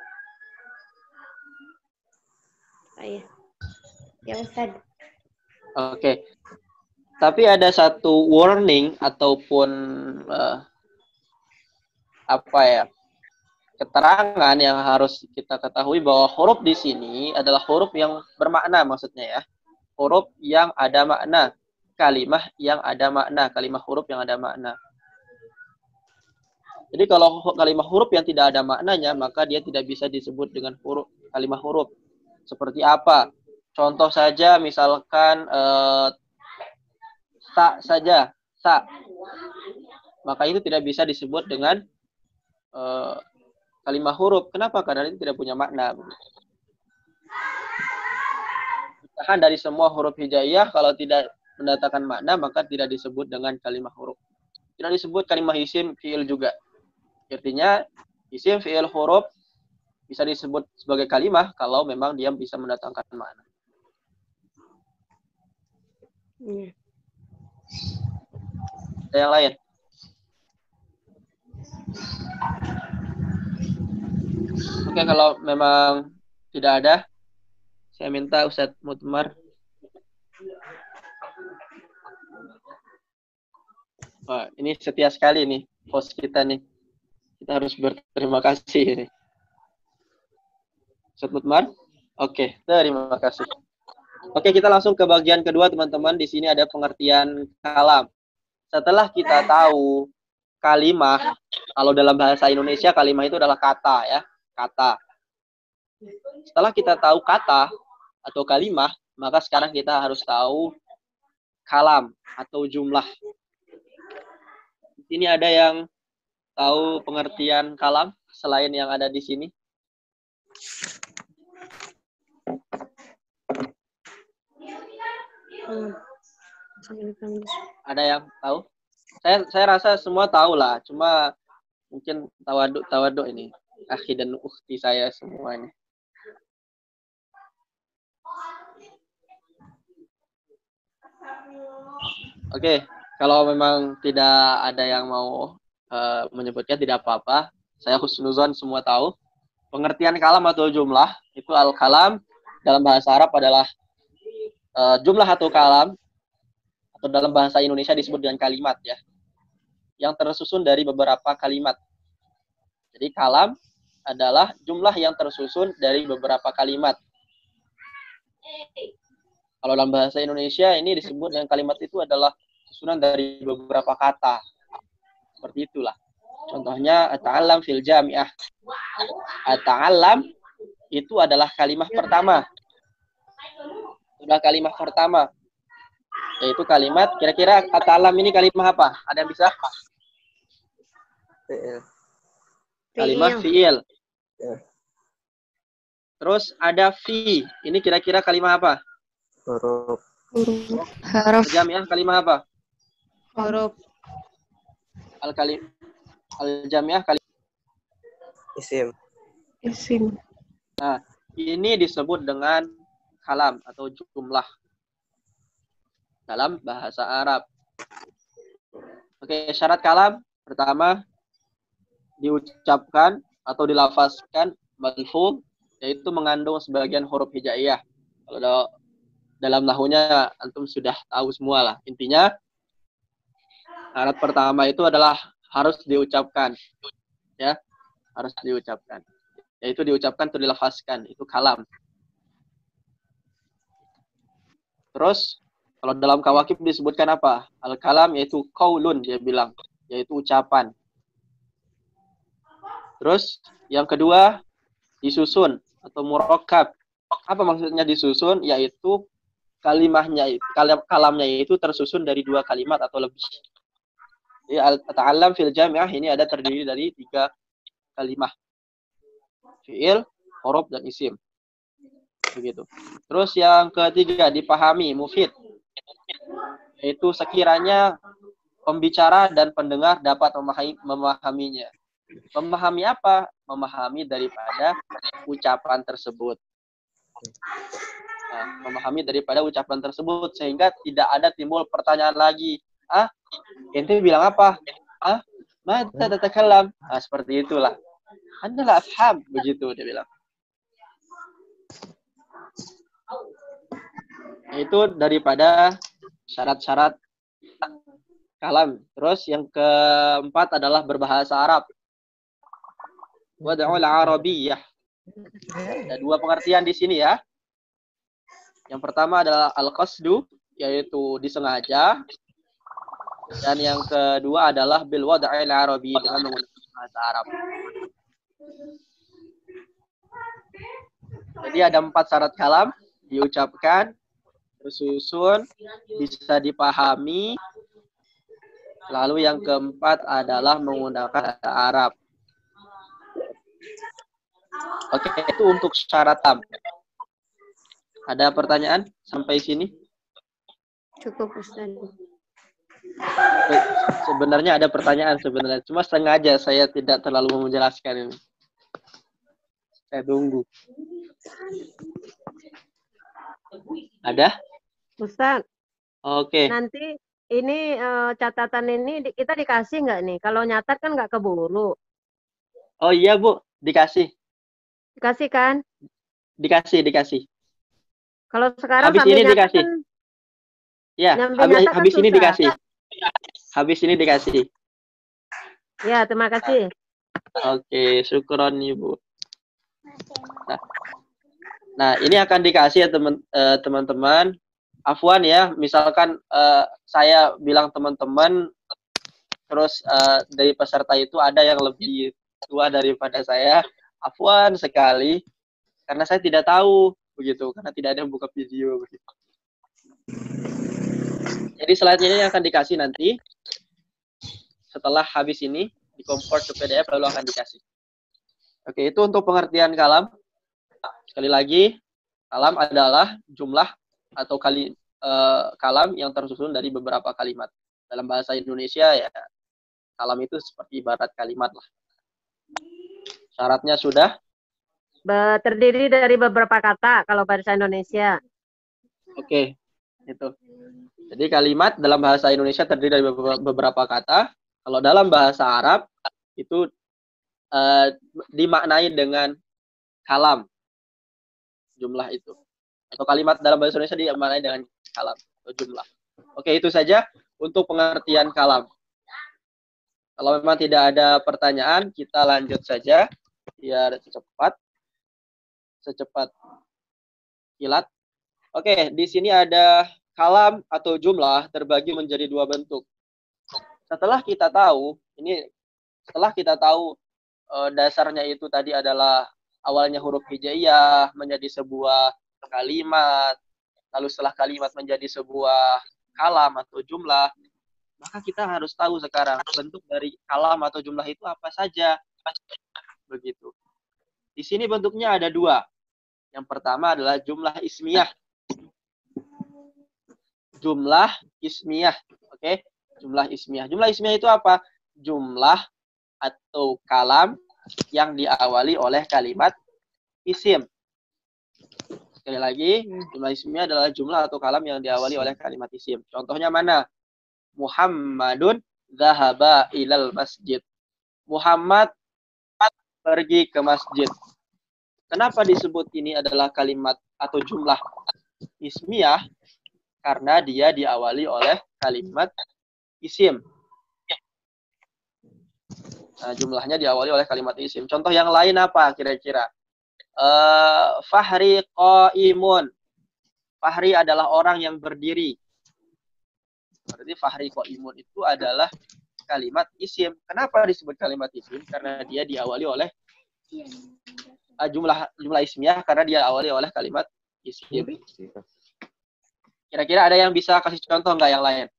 Oh, iya. Ya Ustaz. Oke. Tapi ada satu warning ataupun uh, apa ya? keterangan yang harus kita ketahui bahwa huruf di sini adalah huruf yang bermakna maksudnya ya. Huruf yang ada makna, kalimah yang ada makna, kalimah huruf yang ada makna. Jadi kalau kalimah huruf yang tidak ada maknanya, maka dia tidak bisa disebut dengan huruf kalimah huruf. Seperti apa? Contoh saja misalkan eh, sa saja, sa. Maka itu tidak bisa disebut dengan eh, kalimah huruf. Kenapa? Karena itu tidak punya makna. Tahan dari semua huruf hijaiyah, kalau tidak mendatangkan makna, maka tidak disebut dengan kalimah huruf. Tidak disebut kalimah isim, fi'il juga. Artinya, isim, fi'il, huruf bisa disebut sebagai kalimah kalau memang dia bisa mendatangkan makna. Hmm. Ada yang lain? Oke, kalau memang tidak ada, saya minta Ustadz Mutmar. Wah, ini setia sekali nih host kita nih. Kita harus berterima kasih ini. Ustadz Mutmar? Oke, terima kasih. Oke, kita langsung ke bagian kedua, teman-teman. Di sini ada pengertian kalam. Setelah kita tahu kalimah, kalau dalam bahasa Indonesia kalimah itu adalah kata ya. Kata. Setelah kita tahu kata atau kalimah, maka sekarang kita harus tahu kalam atau jumlah. Di sini ada yang tahu pengertian kalam selain yang ada di sini? Ada yang tahu? Saya saya rasa semua tahu lah, cuma mungkin tawaduk tawaduk ini. Akhi dan ukhti saya semuanya. Oke, kalau memang tidak ada yang mau uh, menyebutnya tidak apa-apa. Saya husnuzon semua tahu. Pengertian kalam atau jumlah itu al-kalam dalam bahasa Arab adalah uh, jumlah atau kalam atau dalam bahasa Indonesia disebut dengan kalimat ya. Yang tersusun dari beberapa kalimat. Jadi kalam adalah jumlah yang tersusun dari beberapa kalimat. Kalau dalam bahasa Indonesia ini disebut dengan kalimat itu adalah susunan dari beberapa kata. Seperti itulah. Contohnya at-ta'allam fil jami'ah. At-ta'allam itu adalah kalimat pertama. Sudah kalimat pertama. Yaitu kalimat, kira-kira at-ta'allam ini kalimat apa? Ada yang bisa? Fi'il. Kalimat fi'il. Ya. Terus ada fi. Ini kira-kira kalimat apa? Huruf. Haruf. Jami'ah kalimat apa? Huruf. Al-kalim al-jami'ah kalimat Isim. Isim. Nah, ini disebut dengan kalam atau jumlah dalam bahasa Arab. Oke, syarat kalam pertama diucapkan atau dilafazkan malfuz, yaitu mengandung sebagian huruf hijaiyah. Kalau dalam nahunya antum sudah tahu semua lah. Intinya syarat pertama itu adalah harus diucapkan, ya, harus diucapkan. Yaitu diucapkan atau dilafazkan, itu kalam. Terus kalau dalam kawakib disebutkan apa? Al-kalam yaitu qaulun, dia bilang, yaitu ucapan. Terus yang kedua disusun atau murakkab. Apa maksudnya disusun? Yaitu kalimahnya, kalam, kalamnya itu tersusun dari dua kalimat atau lebih. Jadi al-ta'allam fil jami'ah ini ada terdiri dari tiga kalimah. Fi'il, huruf, dan isim. Begitu. Terus yang ketiga dipahami, mufid. Yaitu sekiranya pembicara dan pendengar dapat memahami, memahaminya. Memahami apa? Memahami daripada ucapan tersebut. Nah, memahami daripada ucapan tersebut sehingga tidak ada timbul pertanyaan lagi. Ah, ente bilang apa? Ah, mata tatakalam. Nah, seperti itulah. Anda la afham, begitu dia bilang. Itu daripada syarat-syarat kalam. Terus yang keempat adalah berbahasa Arab. Wad'ul Arabiyyah. Ada dua pengertian di sini ya. Yang pertama adalah al-qasdu, yaitu disengaja. Dan yang kedua adalah bil wad'il arabi, dengan menggunakan bahasa Arab. Jadi ada empat syarat kalam, diucapkan, tersusun, bisa dipahami. Lalu yang keempat adalah menggunakan bahasa Arab. Oke, itu untuk syarat kalam. Ada pertanyaan sampai sini? Cukup, Ustaz. Sebenarnya ada pertanyaan sebenarnya, cuma sengaja saya tidak terlalu menjelaskan ini. Saya tunggu. Ada? Ustaz. Oke. Nanti ini uh, catatan ini di- kita dikasih nggak nih? Kalau nyatat kan nggak keburu. Oh iya Bu, dikasih, Dikasih kan? dikasih, dikasih. Kalau sekarang Habis sambil ini nyatat dikasih. kan, Ya, nyambil habis, nyatat kan habis ini susah. dikasih. Habis ini dikasih. Ya, terima kasih. Oke, syukron Ibu. Nah, nah, ini akan dikasih ya teman eh, teman-teman. Afwan ya, misalkan eh, saya bilang teman-teman, terus eh, dari peserta itu ada yang lebih tua daripada saya. Afwan sekali, karena saya tidak tahu begitu, karena tidak ada yang buka video begitu. Jadi slide-nya ini akan dikasih nanti setelah habis ini di convert ke P D F lalu akan dikasih. Oke, itu untuk pengertian kalam. Sekali lagi, kalam adalah jumlah atau kali eh, kalam yang tersusun dari beberapa kalimat. Dalam bahasa Indonesia ya, kalam itu seperti ibarat kalimat lah. Syaratnya sudah? Be- terdiri dari beberapa kata kalau bahasa Indonesia. Oke, itu. Jadi kalimat dalam bahasa Indonesia terdiri dari beberapa kata. Kalau dalam bahasa Arab itu uh, dimaknai dengan kalam, jumlah itu. Atau kalimat dalam bahasa Indonesia dimaknai dengan kalam atau jumlah. Oke, itu saja untuk pengertian kalam. Kalau memang tidak ada pertanyaan, kita lanjut saja biar cepat, secepat kilat. Oke, di sini ada kalam atau jumlah terbagi menjadi dua bentuk. Setelah kita tahu, ini setelah kita tahu e, dasarnya itu tadi adalah awalnya huruf hijaiyah menjadi sebuah kalimat, lalu setelah kalimat menjadi sebuah kalam atau jumlah, maka kita harus tahu sekarang bentuk dari kalam atau jumlah itu apa saja. Begitu. Di sini bentuknya ada dua. Yang pertama adalah jumlah ismiyah. Jumlah ismiyah, oke? Okay? Jumlah ismiyah. Jumlah ismiyah itu apa? Jumlah atau kalam yang diawali oleh kalimat isim. Sekali lagi, jumlah ismiyah adalah jumlah atau kalam yang diawali oleh kalimat isim. Contohnya mana? Muhammadun zahaba ilal masjid. Muhammad pergi ke masjid. Kenapa disebut ini adalah kalimat atau jumlah ismiyah? Karena dia diawali oleh kalimat isim. Nah, jumlahnya diawali oleh kalimat isim. Contoh yang lain apa kira-kira? Uh, Fahri qaimun. Fahri adalah orang yang berdiri. Berarti Fahri qaimun itu adalah kalimat isim. Kenapa disebut kalimat isim? Karena dia diawali oleh uh, jumlah jumlah ismiyah karena dia diawali oleh kalimat isim. Kira-kira ada yang bisa kasih contoh nggak yang lain?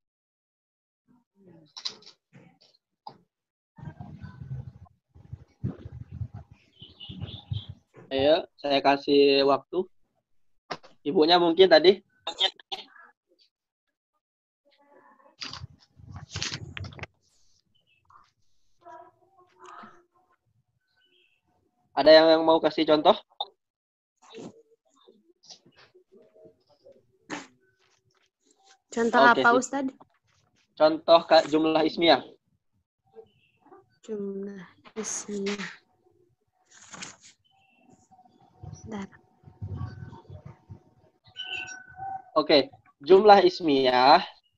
Ayo, saya kasih waktu. Ibunya mungkin tadi. Ada yang, yang mau kasih contoh? Contoh Oke, apa, sip. Ustadz? Contoh Kak, jumlah ismiyah. Jumlah ismiyah. Bentar. Oke, jumlah ismiyah.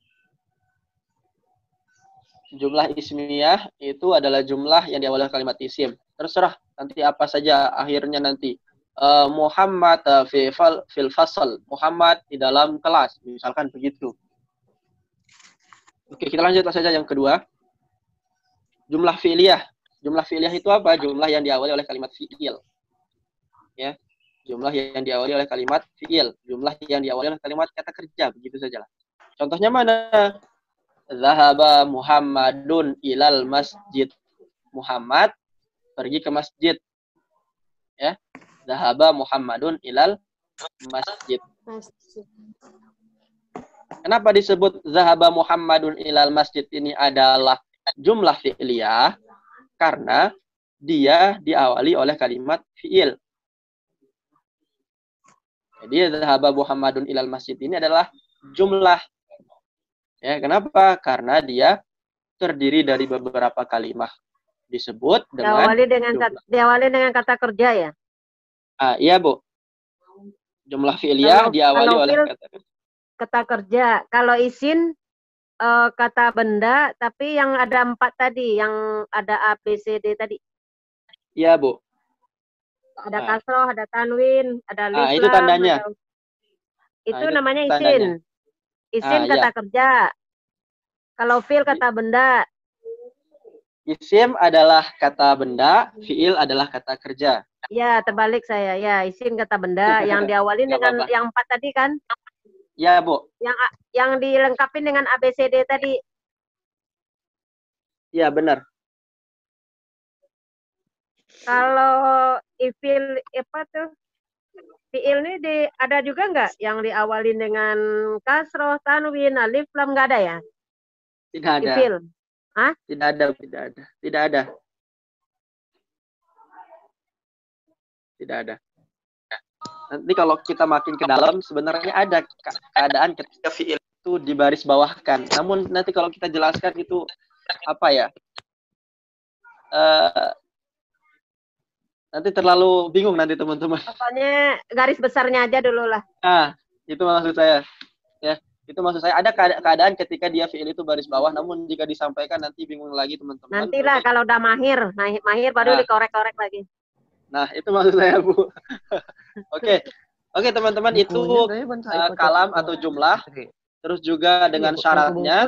Jumlah ismiyah itu adalah jumlah yang diawali oleh kalimat isim. Terserah nanti apa saja akhirnya nanti. Uh, Muhammad uh, fi fal, fil fasal. Muhammad di dalam kelas. Misalkan begitu. Oke, kita lanjut saja yang kedua. Jumlah fi'liyah. Jumlah fi'liyah itu apa? Jumlah yang diawali oleh kalimat fi'il. Ya. Jumlah yang diawali oleh kalimat fi'il. Jumlah yang diawali oleh kalimat kata kerja. Begitu saja. Contohnya mana? Zahaba Muhammadun ilal masjid. Muhammad pergi ke masjid. Ya. Zahaba Muhammadun ilal masjid. Masjid. Kenapa disebut Zahaba Muhammadun ilal masjid ini adalah jumlah fi'liyah? Karena dia diawali oleh kalimat fi'il. Jadi Zahaba Muhammadun ilal masjid ini adalah jumlah. Ya, kenapa? Karena dia terdiri dari beberapa kalimat disebut dengan diawali dengan kata, diawali dengan kata kerja ya. Ah, iya, Bu. Jumlah fi'liyah Kalau- diawali kalau oleh fi'il- kata kerja. Kata kerja. Kalau isin eh, kata benda, tapi yang ada empat tadi, yang ada A, B, C, D tadi. Iya, Bu. Ada Ah. kasroh, ada tanwin, ada Ah, alif itu lam, tandanya. ada- Itu itu namanya isin. tandanya. Isin Ah, kata iya. kerja. Kalau fi'il kata benda. Isim adalah kata benda, fi'il adalah kata kerja. Ya, terbalik saya. Ya, isin kata benda yang diawali Nggak dengan apa-apa. yang empat tadi kan? Ya, Bu. Yang A- yang dilengkapi dengan A, B, C, D tadi. Iya, benar. Kalau ifil apa tuh? Fi'il ini di, ada juga nggak yang diawali dengan kasroh, tanwin, alif lam, nggak ada ya? Tidak ada. Ifil. Tidak ada, tidak ada. Tidak ada. Tidak ada. Nanti kalau kita makin ke dalam, sebenarnya ada ke- keadaan ketika fi'il itu dibaris bawahkan. Namun nanti kalau kita jelaskan itu apa ya? Eh, nanti terlalu bingung nanti teman-teman. Pokoknya garis besarnya aja dulu lah. Nah, itu maksud saya. Ya, itu maksud saya. Ada keada- keadaan ketika dia fi'il itu baris bawah, namun jika disampaikan nanti bingung lagi teman-teman. Nantilah Oke. kalau udah mahir, mahir, mahir baru Nah. dikorek-korek lagi. Nah, itu maksud saya, Bu. Oke. Oke, teman-teman, itu uh, kalam atau jumlah, terus juga dengan syaratnya,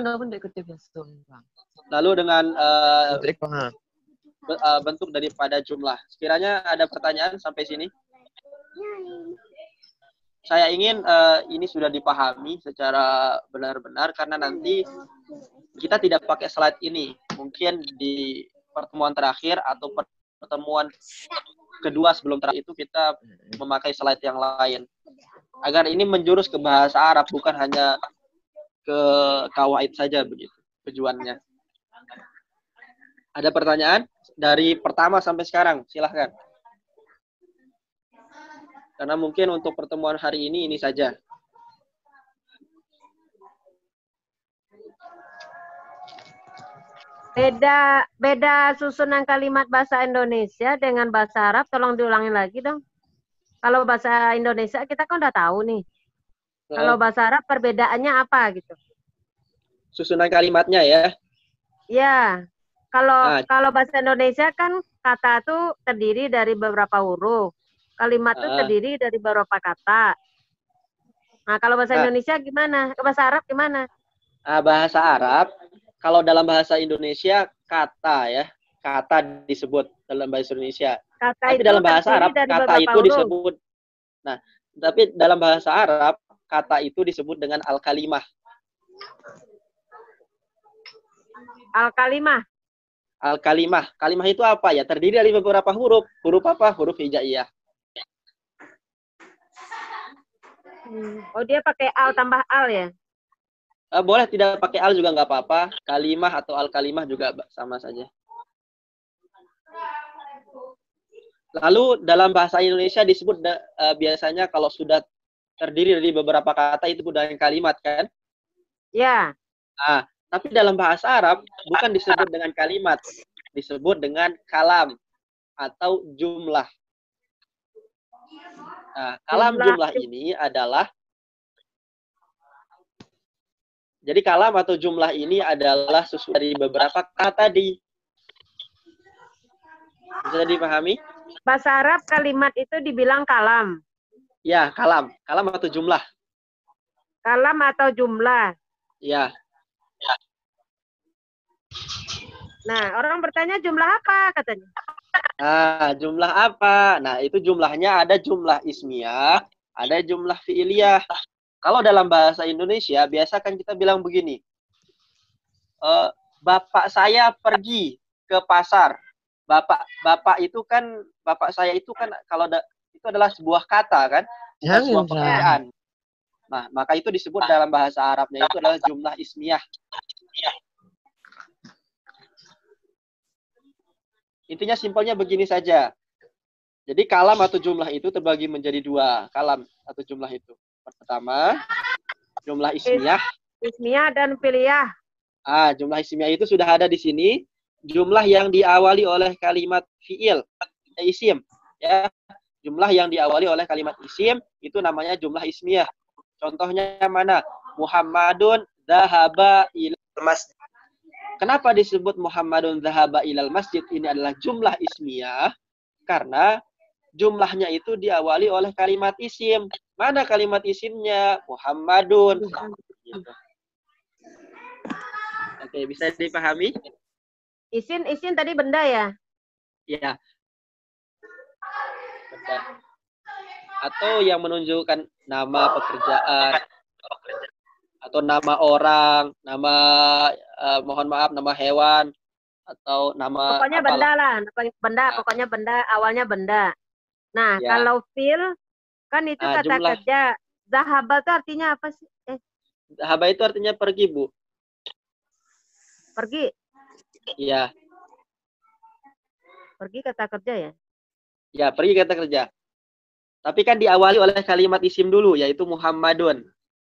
lalu dengan uh, be- uh, bentuk daripada jumlah. Sekiranya ada pertanyaan sampai sini? Saya ingin uh, ini sudah dipahami secara benar-benar karena nanti kita tidak pakai slide ini. Mungkin di pertemuan terakhir atau pertemuan kedua sebelum terakhir itu kita memakai slide yang lain. Agar ini menjurus ke bahasa Arab, bukan hanya ke kawaid saja begitu tujuannya. Ada pertanyaan? Dari pertama sampai sekarang, silahkan. Karena mungkin untuk pertemuan hari ini, ini saja. Beda beda susunan kalimat bahasa Indonesia dengan bahasa Arab, tolong diulangi lagi dong. Kalau bahasa Indonesia kita kan udah tahu nih. Kalau bahasa Arab perbedaannya apa gitu? Susunan kalimatnya ya. Ya, kalau Nah. kalau bahasa Indonesia kan kata itu terdiri dari beberapa huruf. Kalimat itu Ah. terdiri dari beberapa kata. Nah, kalau bahasa Nah. Indonesia gimana? Ke bahasa Arab gimana? Nah, bahasa Arab, kalau dalam bahasa Indonesia kata ya, kata disebut dalam bahasa Indonesia. Kata Tapi itu dalam bahasa terdiri Arab dari kata beberapa itu huruf. disebut. Nah, tapi dalam bahasa Arab kata itu disebut dengan al-kalimah. Al-kalimah. Al-kalimah. Kalimah itu apa ya? Terdiri dari beberapa huruf. Huruf apa? Huruf hijaiyah. Oh, dia pakai al tambah al ya? Eh, boleh tidak pakai al juga nggak apa-apa. Kalimah atau al-kalimah juga sama saja. Lalu dalam bahasa Indonesia disebut uh, biasanya kalau sudah terdiri dari beberapa kata itu dengan kalimat kan? Ya. Nah, tapi dalam bahasa Arab bukan disebut dengan kalimat, disebut dengan kalam atau jumlah. Nah, kalam jumlah, jumlah ini adalah jadi kalam atau jumlah ini adalah susun dari beberapa kata tadi. Bisa dipahami? Bahasa Arab kalimat itu dibilang kalam. Ya, kalam. Kalam atau jumlah. Kalam atau jumlah. Ya. Ya. Nah, orang bertanya jumlah apa katanya? Nah, jumlah apa? Nah, itu jumlahnya ada jumlah ismiyah, ada jumlah fi'iliyah. Kalau dalam bahasa Indonesia, biasa kan kita bilang begini. E, bapak saya pergi ke pasar. Bapak bapak itu kan, bapak saya itu kan, kalau da, itu adalah sebuah kata kan? Bukan sebuah pekerjaan. Nah, maka itu disebut dalam bahasa Arabnya itu adalah jumlah ismiyah. Intinya simpelnya begini saja. Jadi kalam atau jumlah itu terbagi menjadi dua. Kalam atau jumlah itu. Pertama, jumlah ismiyah. Ismiyah dan fi'liyah. Ah, jumlah ismiyah itu sudah ada di sini. Jumlah yang diawali oleh kalimat fi'il, isim. Ya. Jumlah yang diawali oleh kalimat isim, itu namanya jumlah ismiyah. Contohnya mana? Muhammadun dhahaba ilal masjid. Kenapa disebut Muhammadun dhahaba ilal masjid? Ini adalah jumlah ismiyah. Karena jumlahnya itu diawali oleh kalimat isim. Mana kalimat isimnya? Muhammadun. Gitu. Oke, bisa dipahami? Isim, isim tadi benda ya? Iya. Benda. Atau yang menunjukkan nama pekerjaan. Atau nama orang, nama uh, mohon maaf, nama hewan, atau nama pokoknya apalah. Benda lah, benda, nah. Pokoknya benda, awalnya benda. Nah, ya. Kalau fil, kan itu nah, kata jumlah. Kerja. Zahaba itu artinya apa sih? Eh. Zahaba itu artinya pergi, Bu. Pergi? Iya. Pergi kata kerja ya? Ya, pergi kata kerja. Tapi kan diawali oleh kalimat isim dulu, yaitu Muhammadun.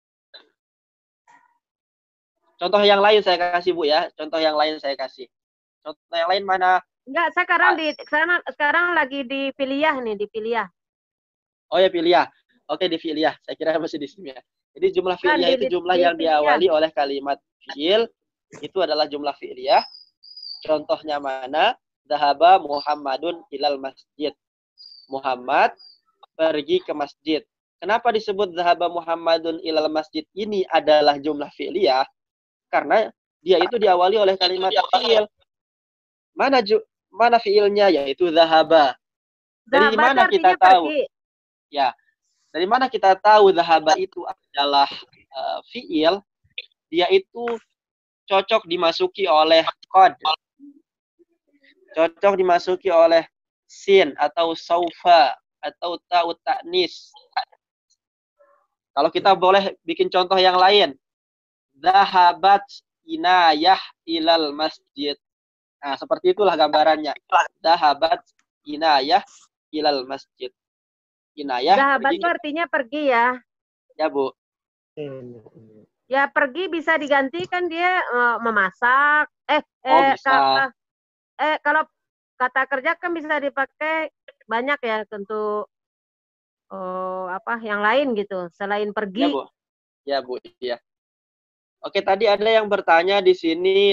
Contoh yang lain saya kasih, Bu, ya. Contoh yang lain saya kasih. Contoh yang lain mana? Enggak, sekarang di sekarang, sekarang lagi di fi'liyah nih, di fi'liyah. Oh ya, fi'liyah. Oke, di fi'liyah. Saya kira masih di sini ya. Jadi jumlah fi'liyah itu jumlah di, yang di diawali oleh kalimat fi'il. Itu adalah jumlah fi'liyah. Contohnya mana? Dhahaba Muhammadun ilal masjid. Muhammad pergi ke masjid. Kenapa disebut dhahaba Muhammadun ilal masjid? Ini adalah jumlah fi'liyah. Karena dia itu diawali oleh kalimat fi'il. Mana ju, mana fi'ilnya? Yaitu dhahaba. Dari Dhahaba mana kita tahu? Pergi. Ya. Dari mana kita tahu dhahaba itu adalah uh, fi'il? Dia itu cocok dimasuki oleh qad. Cocok dimasuki oleh sin atau saufa atau ta'ut ta'nis. Kalau kita boleh bikin contoh yang lain. Dhahabat inayah ilal masjid. Nah, seperti itulah gambarannya. Dhahabat inayah ilal masjid. Inayah. Dhahabat itu artinya pergi ya? Ya, Bu. Ya, pergi bisa digantikan dia uh, memasak. Eh, oh, eh, bisa. Kalau, eh, kalau kata kerja kan bisa dipakai banyak ya, tentu oh, apa yang lain gitu, selain pergi. Ya, Bu. Ya, Bu. Iya. Oke, tadi ada yang bertanya di sini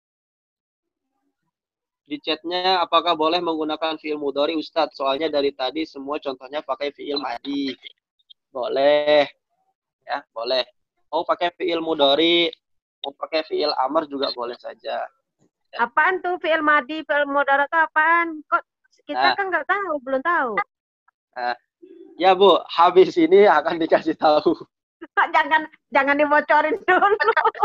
di chatnya, apakah boleh menggunakan fi'il mudhari, Ustadz? Soalnya dari tadi semua contohnya pakai fi'il madi. Boleh, ya, boleh. Mau pakai fi'il mudhari, mau pakai fi'il amr juga boleh saja. Ya. Apaan tuh fi'il madi, fi'il mudhari itu apaan? Kok kita nah, kan nggak tahu, belum tahu. Nah, ya, Bu, habis ini akan dikasih tahu. jangan jangan dibocorin dulu.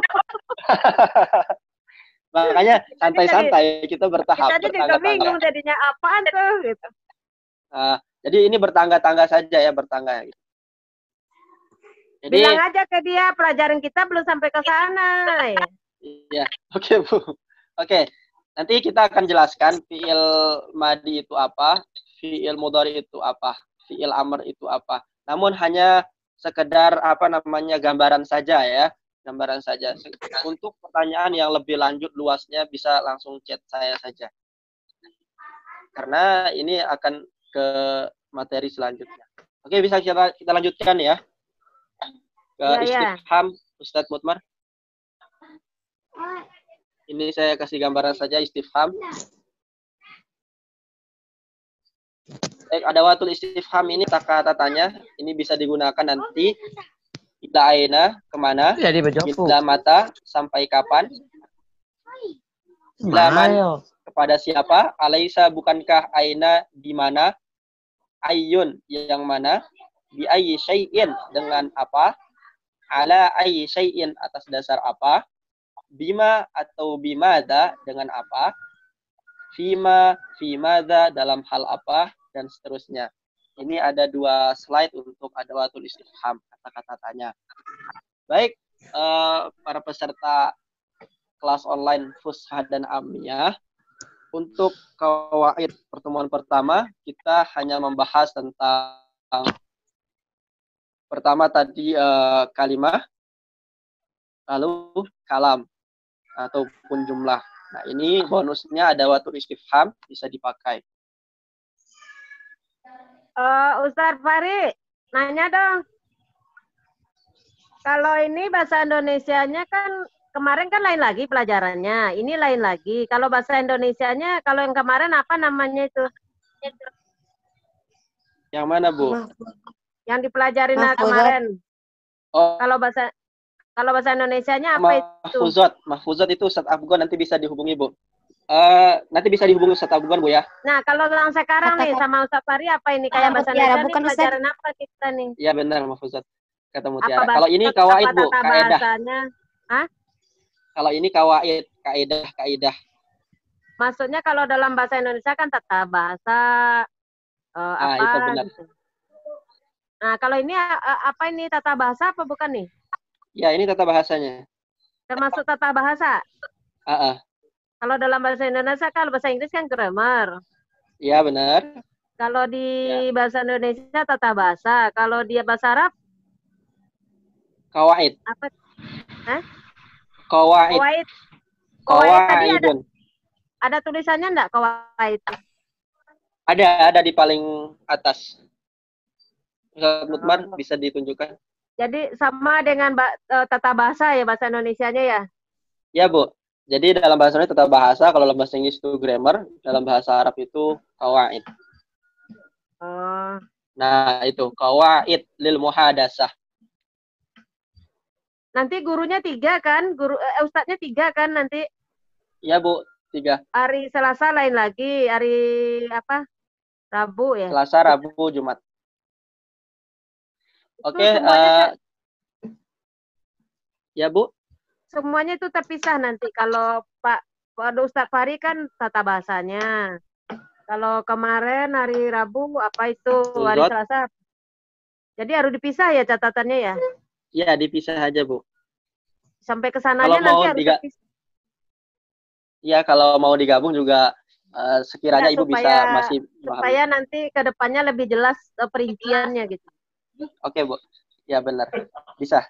Makanya santai-santai kita bertahap. Kita juga bingung jadinya apaan tuh gitu. Nah, jadi ini bertangga-tangga saja ya, bertangga. Gitu. Jadi, bilang aja ke dia pelajaran kita belum sampai ke sana. Ya. Iya, oke Bu. Oke, nanti kita akan jelaskan fi'il madi itu apa, fi'il mudhari itu apa, fi'il amr itu apa. Namun hanya sekedar apa namanya gambaran saja ya, gambaran saja. Untuk pertanyaan yang lebih lanjut luasnya bisa langsung chat saya saja. Karena ini akan ke materi selanjutnya. Oke, bisa kita kita lanjutkan ya. Ke Ya, ya. istifham Ustadz Mutmar. Ini saya kasih gambaran saja istifham. Baik, ada watul istifham ini kata tanya. Ini bisa digunakan nanti. Ila aina, kemana? Jadi Ila mata, sampai kapan? Ila man, kepada siapa? Alaisa, bukankah aina di mana? Ayyun, yang mana? Bi ayyi syai'in, dengan apa? Ala ayyi syai'in, atas dasar apa? Bima atau bimada, dengan apa? Fima, fimada, dalam hal apa? Dan seterusnya. Ini ada dua slide untuk adawatul istifham, kata-kata tanya. Baik, uh, para peserta kelas online Fushah dan Amiyah, untuk kawaid pertemuan pertama, kita hanya membahas tentang pertama tadi uh, kalimah, lalu kalam, ataupun jumlah. Nah, ini bonusnya ada watul istifham, bisa dipakai. Uh, Ustaz Fari, nanya dong. Kalau ini bahasa Indonesianya kan kemarin kan lain lagi pelajarannya, ini lain lagi. Kalau bahasa Indonesianya, kalau yang kemarin apa namanya itu? Yang mana, Bu? Yang dipelajarin nah, kemarin. Oh. Kalau bahasa kalau bahasa Indonesianya apa itu? Mahfuzat. Mahfuzat itu Ustaz Afgan, nanti bisa dihubungi, Bu. Uh, nanti bisa dihubungi Ustaz Afgan, Bu ya. Nah, kalau yang sekarang nih sama Ustaz Fari apa ini kayak bahasa Indonesia bukan pelajaran apa kita nih? Iya benar, Mahfuzat. Kata Mutiara. Kalau ini kawaid, Bu, kaidah. Hah? Kalau ini kawaid, kaidah, kaidah. Maksudnya kalau dalam bahasa Indonesia kan tata bahasa uh, ah, apa itu benar. Gitu. Nah, kalau ini uh, apa ini tata bahasa apa bukan nih? Ya, ini tata bahasanya. Termasuk tata bahasa? Uh -uh. Kalau dalam bahasa Indonesia, kalau bahasa Inggris kan grammar. Iya, benar. Kalau di ya. bahasa Indonesia tata bahasa. Kalau dia bahasa Arab? Kawaid. Apa? Hah? Kawaid. Kawaid. Kawaid tadi ada, ada tulisannya enggak kawaid? Ada, ada di paling atas. Ustaz Mutmar oh. bisa ditunjukkan. Jadi sama dengan uh, tata bahasa ya bahasa Indonesianya ya? Ya, Bu. Jadi dalam bahasa Indonesia tata bahasa, kalau dalam bahasa Inggris itu grammar, dalam bahasa Arab itu kawaid. Oh. Nah, itu kawaid lil muhadasah. Nanti gurunya tiga kan? Guru eh, ustadznya tiga kan nanti? Iya, Bu, tiga. Hari Selasa lain lagi, hari apa? Rabu ya? Selasa, Rabu, Jumat. Oke, okay, uh, ya Bu. Semuanya itu terpisah nanti. Kalau Pak Pak Ustadz Fari kan tata bahasanya. Kalau kemarin hari Rabu apa itu? Uzot. Hari Selasa. Jadi harus dipisah ya catatannya ya? Iya, dipisah aja, Bu. Sampai ke sananya nanti harus diga- terpisah. Iya, kalau mau digabung juga uh, sekiranya ya, Ibu supaya, bisa masih supaya paham. Nanti ke depannya lebih jelas uh, perinciannya gitu. Oke, Bu. Ya, benar. Bisa.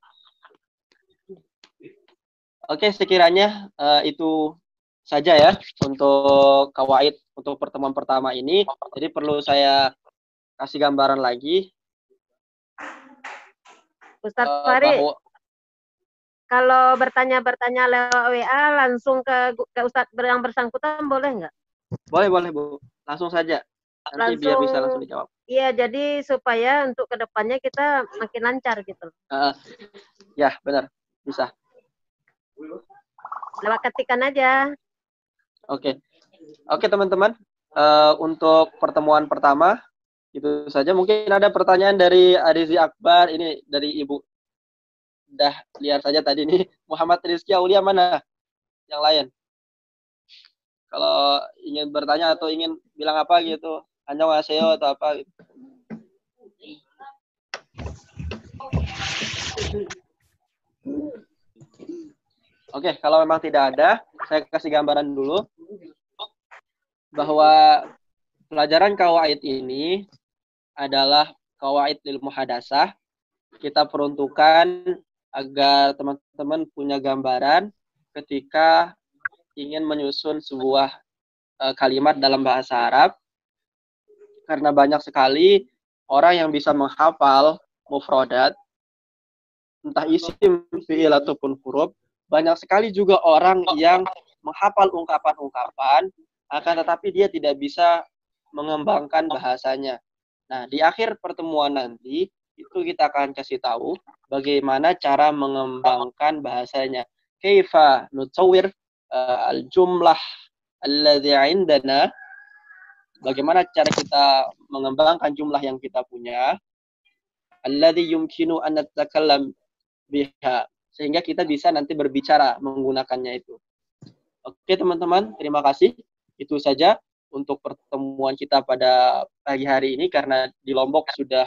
Oke, sekiranya uh, itu saja ya untuk kawaid untuk pertemuan pertama ini. Jadi perlu saya kasih gambaran lagi. Ustadz uh, Fari, bahwa... kalau bertanya-bertanya lewat W A langsung ke ke Ustadz yang bersangkutan boleh nggak? Boleh, boleh, Bu. Langsung saja. Nanti langsung, biar bisa langsung dijawab. Iya, jadi supaya untuk kedepannya kita makin lancar gitu. Uh, ya, benar. Bisa. Lewat ketikan aja. Oke. Oke, teman-teman. Uh, untuk pertemuan pertama, itu saja. Mungkin ada pertanyaan dari Arizi Akbar. Ini dari Ibu. Udah lihat saja tadi nih. Muhammad Rizky Aulia mana? Yang lain. Kalau ingin bertanya atau ingin bilang apa gitu. Annyeonghaseyo atau apa gitu. Oke, kalau memang tidak ada, saya kasih gambaran dulu bahwa pelajaran kawaid ini adalah kawaid lil muhadasah. Kita peruntukan agar teman-teman punya gambaran ketika ingin menyusun sebuah uh, kalimat dalam bahasa Arab. Karena banyak sekali orang yang bisa menghafal mufradat, entah isim, fi'il ataupun huruf. Banyak sekali juga orang yang menghafal ungkapan-ungkapan, akan tetapi dia tidak bisa mengembangkan bahasanya. Nah, di akhir pertemuan nanti, itu kita akan kasih tahu bagaimana cara mengembangkan bahasanya. Kaifa nutawwir uh, al-jumlah alladhi indana. Bagaimana cara kita mengembangkan jumlah yang kita punya. Alladhi yumkinu an natakallam biha. Sehingga kita bisa nanti berbicara menggunakannya itu. Oke teman-teman, terima kasih. Itu saja untuk pertemuan kita pada pagi hari ini, karena di Lombok sudah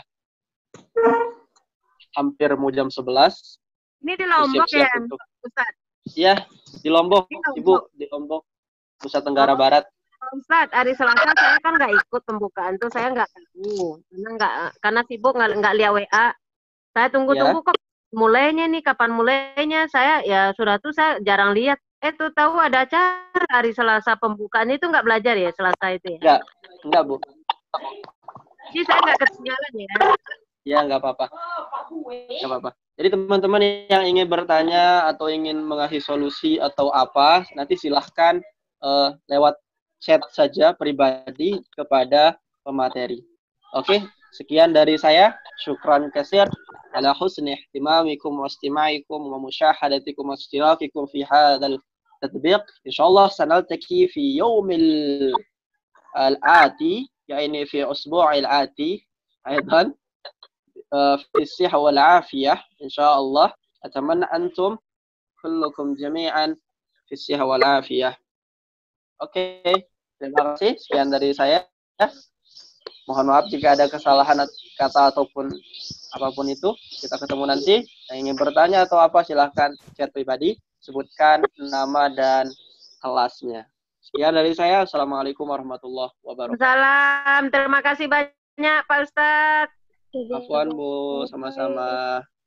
hampir mau jam sebelas. Ini di Lombok ya, untuk... Ustaz? Iya, di Lombok, di Lombok, Ibu, di Lombok, Nusa Tenggara oh. Barat. Ustaz, hari Selasa saya kan nggak ikut pembukaan tuh, saya nggak tahu, karena nggak, karena sibuk nggak nggak lihat W A. Saya tunggu-tunggu ya. Kok mulainya nih, kapan mulainya? Saya ya sudah tuh saya jarang lihat. Eh tuh tahu ada acara hari Selasa pembukaan itu, nggak belajar ya Selasa itu ya? Nggak, nggak Bu. Jadi saya nggak ketinggalan ya? Ya nggak apa-apa, nggak apa-apa. Jadi teman-teman yang ingin bertanya atau ingin mengasih solusi atau apa, nanti silahkan uh, lewat chat saja pribadi kepada pemateri. Oke, sekian dari saya. Syukran katsir ala husni ihtimamikum wa istima'ikum wa musyahadatikum wa istirakikum fi hadzal tatbiq. Insyaallah sanaltaqi fi yaumil al-ati, yani fi usbu'il ati aidan fi as-sihha wal 'afiyah insyaallah. Atamanna antum kullukum jami'an fi as-sihha wal 'afiyah. Oke, terima kasih. Sekian dari saya. Mohon maaf jika ada kesalahan kata ataupun apapun itu. Kita ketemu nanti. Yang ingin bertanya atau apa, silahkan chat pribadi. Sebutkan nama dan kelasnya. Sekian dari saya. Assalamualaikum warahmatullahi wabarakatuh. Salam. Terima kasih banyak Pak Ustadz. Afwan Bu, sama-sama.